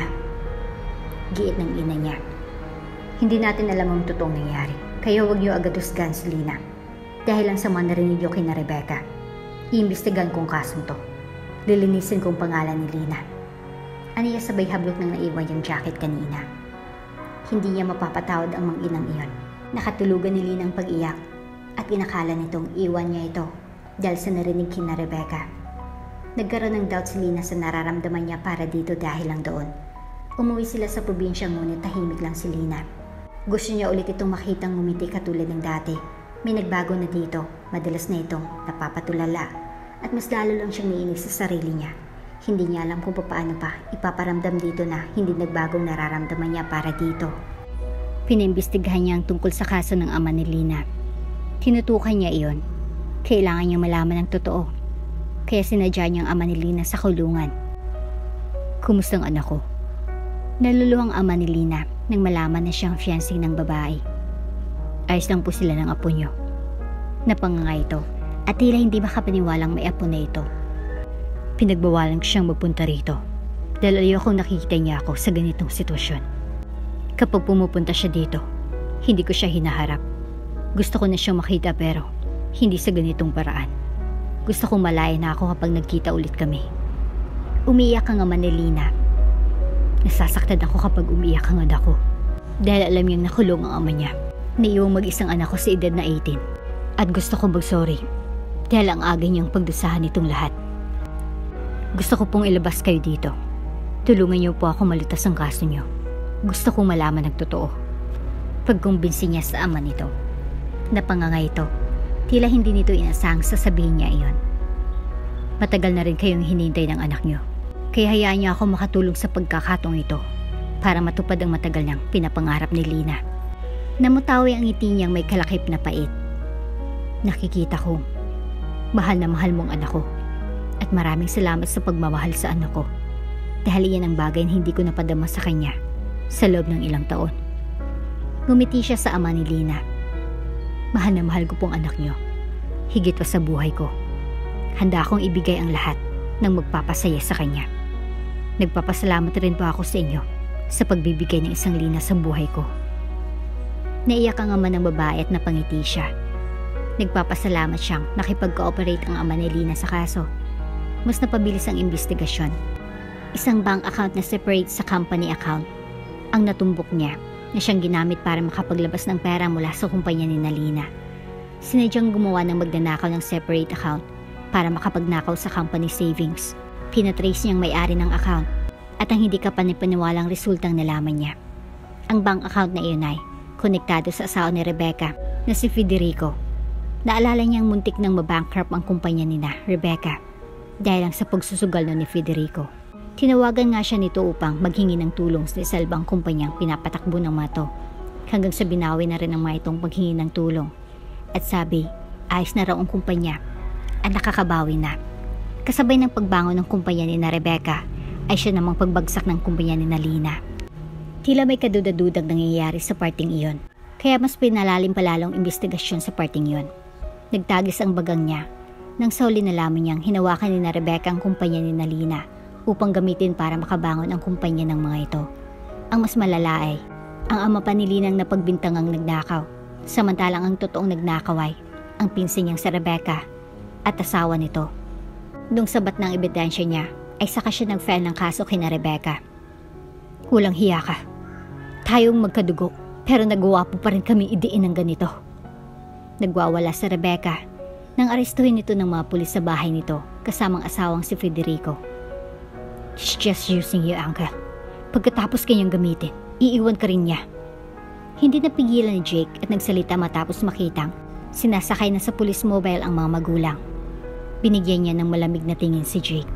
Giit ng ina niya. Hindi natin alam ang totoong nangyari, kaya huwag niyo agad husgahan si Lina. Dahil lang sa mga narinig niyo kina Rebecca, iimbestigan kong kasong to. Lilinisin kong pangalan ni Lina. Aniya sabay hablot ng naiwan yung jacket kanina. Hindi niya mapapatawad ang mang-inang iyon. Nakatulugan ni Lina ang pag-iyak at inakala nitong iwan niya ito dahil sa narinig kina Rebecca. Nagkaroon ng doubt si Lina sa nararamdaman niya para dito dahil lang doon. Umuwi sila sa probinsya ngunit tahimik lang si Lina. Gusto niya ulit itong makitang ngumiti katulad ng dati. May nagbago na dito, madalas na itong napapatulala at mas lalo lang siyang naiinis sa sarili niya. Hindi niya alam kung paano pa ipaparamdam dito na hindi nagbagong nararamdaman niya para dito. Pinaimbestigahan niya ang tungkol sa kaso ng ama ni Lina. Tinutukan niya iyon. Kailangan niyang malaman ang totoo. Kaya sinadya niya ang ama ni Lina sa kulungan. Kumusta ang anak ko? Naluluhang ama ni Lina nang malaman na siyang fiancé ng babae. Ayos lang po sila ng apo niyo. Napanganga ito at tila hindi makapaniwalang may apo na ito. Pinagbawalan ko siyang magpunta rito dahil ayokong nakikita niya ako sa ganitong sitwasyon. Kapag pumupunta siya dito, hindi ko siya hinaharap. Gusto ko na siyang makita pero hindi sa ganitong paraan. Gusto kong malaya na ako kapag nagkita ulit kami. Umiiyak ang ama ni Lina. Nasasaktan ako kapag umiiyak ang anak ko dahil alam niyang nakulong ang ama niya. Naiwang mag-isang anak ko sa edad na 18 at gusto kong mag-sorry dahil ang aga niyang pagdusahan itong lahat. Gusto ko pong ilabas kayo dito. Tulungan niyo po ako malutas ang kaso niyo. Gusto kong malaman ang totoo. Pagkumbinsi niya sa ama nito. Napanganga ito. Tila hindi nito inasahang sasabihin niya iyon. Matagal na rin kayong hinintay ng anak niyo. Kaya hayaan niyo ako makatulong sa pagkakataong ito para matupad ang matagal niyang pinapangarap ni Lina. Namutawi ang ngiti niyang may kalakip na pait. Nakikita ko, mahal na mahal mong anak ko at maraming salamat sa pagmamahal sa anak ko dahil iyan ang bagay na hindi ko napadama sa kanya sa loob ng ilang taon. Ngumiti siya sa ama ni Lina. Mahal na mahal ko pong anak niyo, higit pa sa buhay ko. Handa akong ibigay ang lahat ng magpapasaya sa kanya. Nagpapasalamat rin po ako sa inyo sa pagbibigay ng isang Lina sa buhay ko. Naiyak ang ama ng babae at napangiti siya. Nagpapasalamat siyang nakipag-cooperate ang ama ni Lina sa kaso. Mas napabilis ang investigasyon. Isang bank account na separate sa company account ang natumbok niya na siyang ginamit para makapaglabas ng pera mula sa kumpanya ni Lina. Sinadyang gumawa ng magnanakaw ng separate account para makapagnakaw sa company savings. Pinatrace niyang may-ari ng account at ang hindi kapanipaniwalang resultang nalaman niya. Ang bank account na iyon ay konektado sa asawa ni Rebecca na si Federico. Naalala niyang muntik nang mabankrupt ang kumpanya ni Rebecca dahil lang sa pagsusugal ni Federico. Tinawagan nga siya nito upang maghingi ng tulong sa isalbang kumpanyang pinapatakbo ng mga to, hanggang sa binawi na rin ang mga itong paghingi ng tulong. At sabi, ayos na raw ang kumpanya at nakakabawi na. Kasabay ng pagbangon ng kumpanya ni Rebecca ay siya namang pagbagsak ng kumpanya ni Lina. Tila may kaduda-dudag nangyayari sa parting iyon, kaya mas pinalalim palalong investigasyon sa parting iyon. Nagtagis ang bagang niya nang sa huli nalaman niyang hinawakan ni Rebecca ang kumpanya ni Lina upang gamitin para makabangon ang kumpanya ng mga ito. Ang mas malala ay, ang ama pa ni Linang napagbintangang nagnakaw, samantalang ang totoong nagnakaw ay ang pinsan niyang si Rebecca at asawa nito. Nung sabat ng ebidensya niya ay saka siya nag-file ng kaso kina Rebecca. Walang hiya ka. Tayong magkadugo pero nagawa po pa rin kami idiin ng ganito. Nagwawala si Rebecca nang arestuhin nito ng mga pulis sa bahay nito kasamang asawang si Federico. She's just using you, uncle. Pagkatapos kanyang gamitin, iiwan ka rin niya. Hindi napigilan ni Jake at nagsalita matapos makitang sinasakay na sa police mobile ang mga magulang. Binigyan niya ng malamig na tingin si Jake.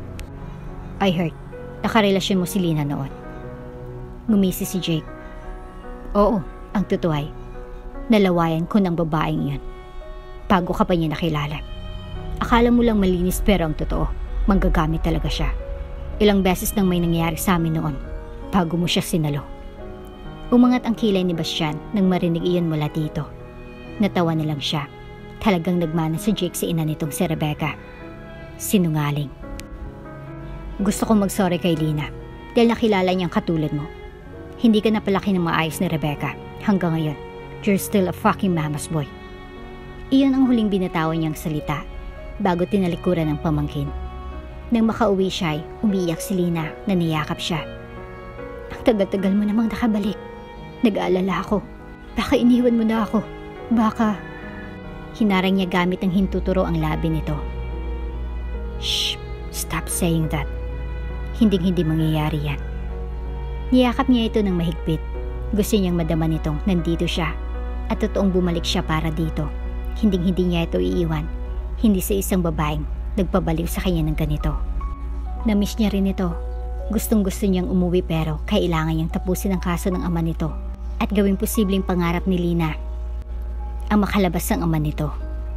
I heard, nakarelasyon mo si Lina noon. Ngumisi si Jake. Oo, ang totoo ay, nalawayan ko ng babaeng yun. Bago ka pa niya nakilala. Akala mo lang malinis pero ang totoo, manggagamit talaga siya. Ilang beses nang may nangyayari sa amin noon, bago mo siya sinalo. Umangat ang kilay ni Bastian nang marinig iyon mula dito. Natawa na lang siya. Talagang nagmana si Jake sa ina nitong si Rebecca. Sinungaling. Gusto kong mag-sorry kay Lina dahil nakilala niyang katulad mo. Hindi ka napalaki ng maayos ni Rebecca. Hanggang ngayon, you're still a fucking mama's boy. Iyon ang huling binatawan niyang salita bago tinalikuran ng pamangkin. Nang makauwi siya ay umiyak si Lina na niyakap siya. Ang tagal-tagal mo namang nakabalik. Nag-aalala ako. Baka iniwan mo na ako. Baka... Hinarang niya gamit ang hintuturo ang labi nito. Shh! Stop saying that. Hinding-hindi mangyayari yan. Niyakap niya ito ng mahigpit. Gusto niyang madama nitong nandito siya at totoong bumalik siya para dito. Hinding-hindi niya ito iiwan. Hindi sa isang babaeng nagpabaliw sa kanya ng ganito. Namiss niya rin ito. Gustong-gusto niyang umuwi pero kailangan niyang tapusin ang kaso ng ama nito at gawing posibleng pangarap ni Lina ang makalabas ng ama nito.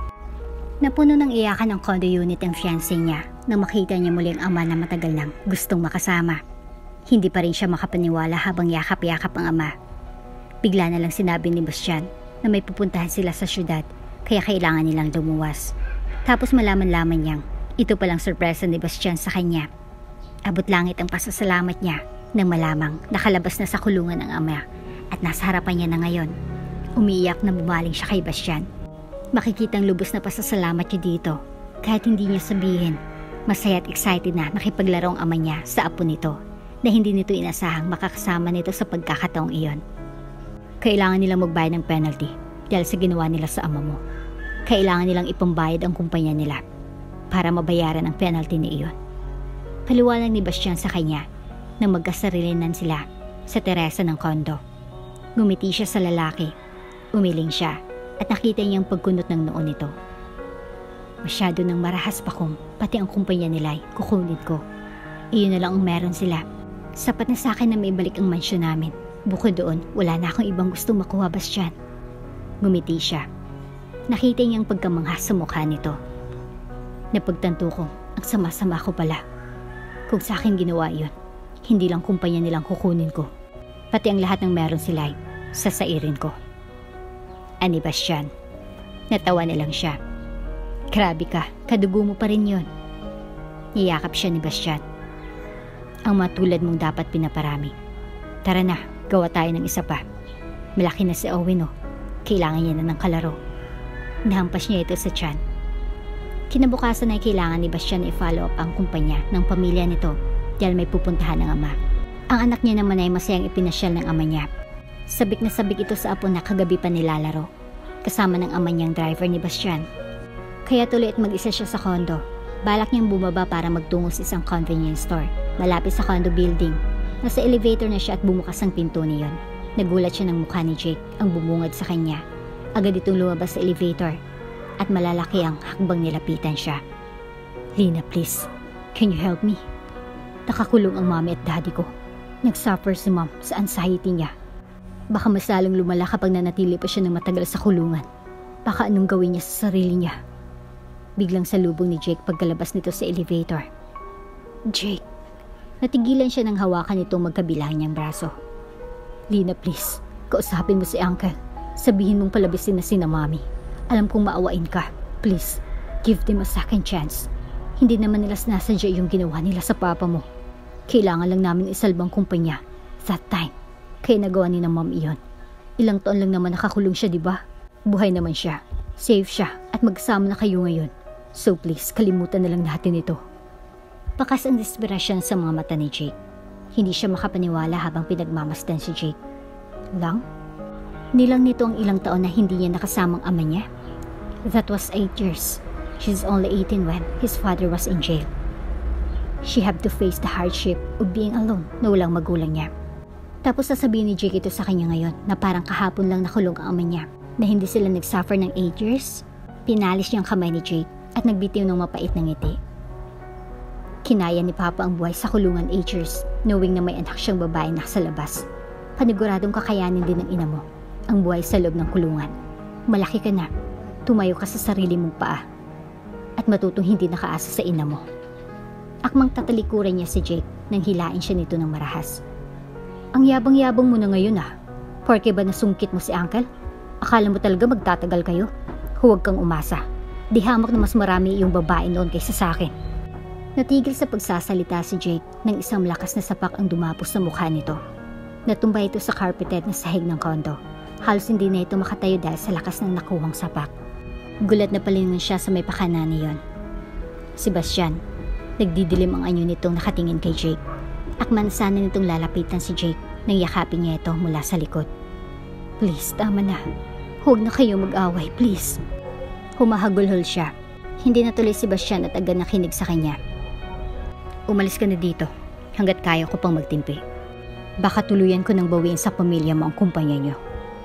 Napuno ng iyakan ang condo unit ang fiancé niya nang makita niya muli ang ama na matagal nang gustong makasama. Hindi pa rin siya makapaniwala habang yakap-yakap ang ama. Bigla na lang sinabi ni Bastian na may pupuntahan sila sa syudad kaya kailangan nilang lumuwas. Tapos malaman-laman niyang ito palang sorpresa ni Bastian sa kanya. Abot langit ang pasasalamat niya nang malamang nakalabas na sa kulungan ang ama at nasa harapan niya na ngayon. Umiiyak na bumaling siya kay Bastian. Makikitang lubos na pasasalamat niya dito kahit hindi niya sabihin. Masaya at excited na nakipaglaro ang ama niya sa apo nito na hindi nito inasahang makakasama nito sa pagkakataong iyon. Kailangan nilang magbayad ng penalty dahil sa ginawa nila sa ama mo. Kailangan nilang ipambayad ang kumpanya nila para mabayaran ang penalty na iyon. Paliwanag ni Bastian sa kanya na magkasarilinan sila sa teresa ng kondo. Ngumiti siya sa lalaki. Umiling siya at nakita niyang pagkunot ng noon nito. Masyado nang marahas pa kung pati ang kumpanya nila ay kukunin ko. Iyon na lang ang meron sila. Sapat na sa akin na may balik ang mansyon namin. Bukod doon, wala na akong ibang gustong makuha, Bastian. Ngumiti siya. Nakita niyang pagkamangha sa mukha nito. Napagtanto ko, ang sama-sama ko pala. Kung sa akin ginawa iyon, hindi lang kumpanya nilang kukunin ko. Pati ang lahat ng meron sila ay sasairin ko. Ani Bastian. Natawa na lang siya. Grabe ka, kadugo mo pa rin yun. Niyakap siya ni Bastian. Ang matulad mong dapat pinaparami. Tara na, gawa tayo ng isa pa. Malaki na si Owen, oh. Kailangan niya na ng kalaro. Nahampas niya ito sa tiyan. Kinabukasan ay kailangan ni Bastian i-follow up ang kumpanya ng pamilya nito dahil may pupuntahan ng ama. Ang anak niya naman ay masayang ipinasyal ng ama niya. Sabik na sabik ito sa apo na kagabi pa nilalaro, kasama ng ama niyang driver ni Bastian. Kaya tuloy at mag-isa siya sa condo. Balak niyang bumaba para magtungo sa isang convenience store, malapit sa condo building. Nasa elevator na siya at bumukas ang pinto niyon. Nagulat siya ng mukha ni Jake, ang bumungad sa kanya. Agad itong lumabas sa elevator at malalaki ang hakbang nilapitan siya. Lina, please, can you help me? Nakakulong ang mami at daddy ko. Nagsuffer si mom sa anxiety niya. Baka mas lalong lumala kapag nanatili pa siya ng matagal sa kulungan. Baka anong gawin niya sa sarili niya. Biglang salubong ni Jake pagkalabas nito sa elevator. Jake, natigilan siya ng hawakan nitong magkabilang niyang braso. Lina, please, kausapin mo si Uncle. Sabihin mong palabisin na sina Mami. Alam kong maawain ka. Please, give them a second chance. Hindi naman nila sinasadya yung ginawa nila sa papa mo. Kailangan lang namin isalbang kumpanya. That time, kaya nagawa ni na Mom iyon. Ilang taon lang naman nakakulong siya, di ba? Buhay naman siya. Safe siya at magsama na kayo ngayon. So please, kalimutan na lang natin ito. Pakas ang desperasyon sa mga mata ni Jake. Hindi siya makapaniwala habang pinagmamasdan si Jake. Lang? Nilang nito ang ilang taon na hindi niya nakasamang ama niya. That was 8 years. She's only 18 when his father was in jail. She had to face the hardship of being alone na walang magulang niya. Tapos sasabihin ni Jake ito sa kanya ngayon na parang kahapon lang nakulong ang ama niya, na hindi sila nagsuffer ng 8 years. Pinalis niya ang kamay ni Jake at nagbitiw ng mapait na ngiti. Kinaya ni Papa ang buhay sa kulungan 8 years, knowing na may anak siyang babae na sa labas. Paniguradong kakayanin din ng ina mo ang buhay sa loob ng kulungan. Malaki ka na, tumayo ka sa sarili mong paa, at matutong hindi nakaasa sa ina mo. Akmang tatalikuran niya si Jake nang hilain siya nito ng marahas. Ang yabang-yabang mo na ngayon ah. Porke ba nasungkit mo si Uncle? Akala mo talaga magtatagal kayo? Huwag kang umasa. Di hamak na mas marami yung babae noon kaysa sa akin. Natigil sa pagsasalita si Jake nang isang malakas na sapak ang dumapos sa mukha nito. Natumba ito sa carpeted na sahig ng kondo. Halos hindi na ito makatayo dahil sa lakas ng nakuhang sapak. Gulat na palingon siya sa may pakana niyon. Sebastian, nagdidilim ang anyo nitong nakatingin kay Jake. Akman sana nitong lalapitan si Jake nang yakapin niya ito mula sa likod. Please, tama na. Huwag na kayo mag-away, please. Humahagulhol siya. Hindi natuloy si Sebastian at agad nakinig sa kanya. Umalis ka na dito hanggat kaya ko pang magtimpi. Baka tuluyan ko nang bawiin sa pamilya mo ang kumpanya niyo.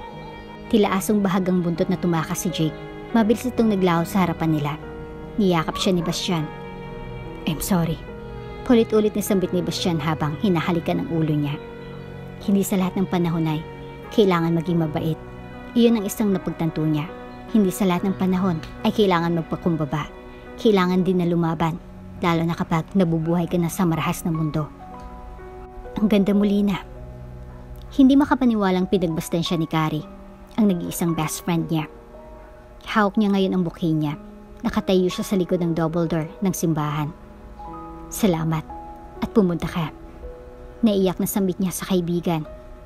Tila asong bahagang buntot na tumakas si Jake. Mabilis itong naglaho sa harapan nila. Niyakap siya ni Bastian. I'm sorry. Paulit-ulit na sambit ni Bastian habang hinahalikan ang ulo niya. Hindi sa lahat ng panahon ay kailangan maging mabait. Iyon ang isang napagtanto niya. Hindi sa lahat ng panahon ay kailangan magpakumbaba. Kailangan din na lumaban, lalo na kapag nabubuhay ka na sa marahas na mundo. Ang ganda mo, Lina. Hindi makapaniwalang pinagbastan siya ni Carrie, ang nag-iisang best friend niya. Hawak niya ngayon ang bouquet niya. Nakatayo siya sa likod ng double door ng simbahan. Salamat at pumunta ka. Naiyak na sambit niya sa kaibigan.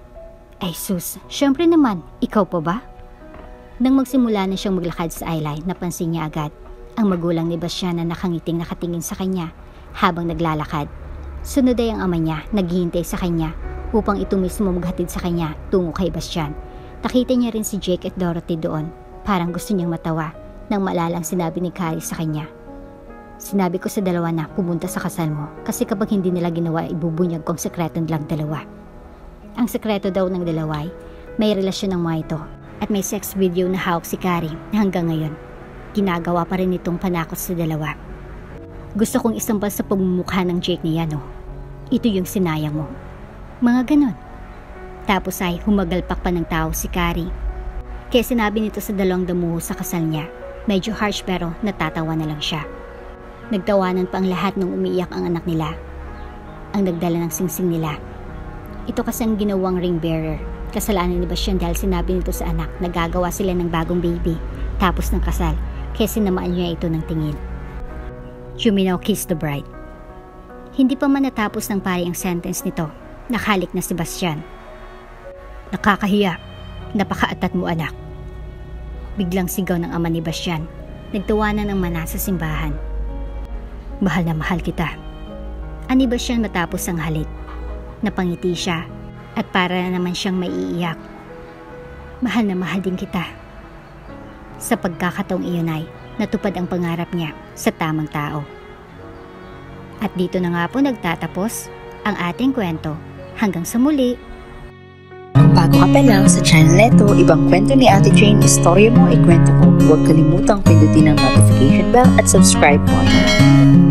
Ay sus, syempre naman, ikaw pa ba? Nang magsimula na siyang maglakad sa eyeline, napansin niya agad ang magulang ni Bastian na nakangiting nakatingin sa kanya habang naglalakad. Sunod ay ang ama niya, naghihintay sa kanya upang ito mismo maghatid sa kanya tungo kay Bastian. Nakita niya rin si Jake at Dorothy doon. Parang gusto niyang matawa nang maalala ang sinabi ni Carrie sa kanya. Sinabi ko sa dalawa na pumunta sa kasal mo kasi kapag hindi nila ginawa, ibubunyag ko ang sekreto nilang dalawa. Ang sekreto daw ng dalawa ay may relasyon ng mga ito. At may sex video na hawak si Carrie na hanggang ngayon, ginagawa pa rin itong panakot sa dalawa. Gusto kong isampal sa pagmumukha ng Jake niya, no? Ito yung sinayang mo. Mga ganon. Tapos ay humagalpak pa ng tao si Carrie. Kaya sinabi nito sa dalawang damuho sa kasal niya. Medyo harsh pero natatawa na lang siya. Nagtawanan pa ang lahat nung umiiyak ang anak nila. Ang nagdala ng singsing nila. Ito kasi ang ginawang ring bearer. Kasalanan ni Bastian dahil sinabi nito sa anak na gagawa sila ng bagong baby tapos ng kasal, kaya sinamaan niya ito ng tingin. You may now kiss the bride. Hindi pa man natapos ng pari ang sentence nito, nakahalik na si Bastian. Nakakahiya, napakaatat mo anak. Biglang sigaw ng ama ni Bastian. Nagtawanan ng mana sa simbahan. Mahal na mahal kita. Ani Bastian matapos ang halik. Napangiti siya at para na naman siyang maiiyak. Mahal na mahal din kita. Sa pagkakataong iyon ay natupad ang pangarap niya sa tamang tao. At dito na nga po nagtatapos ang ating kwento. Hanggang sa muli.
Kung bago ka pa lang sa channel neto, ibang kwento ni Ate Jane, istorya mo, ikwento ko. Huwag kalimutang pindutin ang notification bell at subscribe button.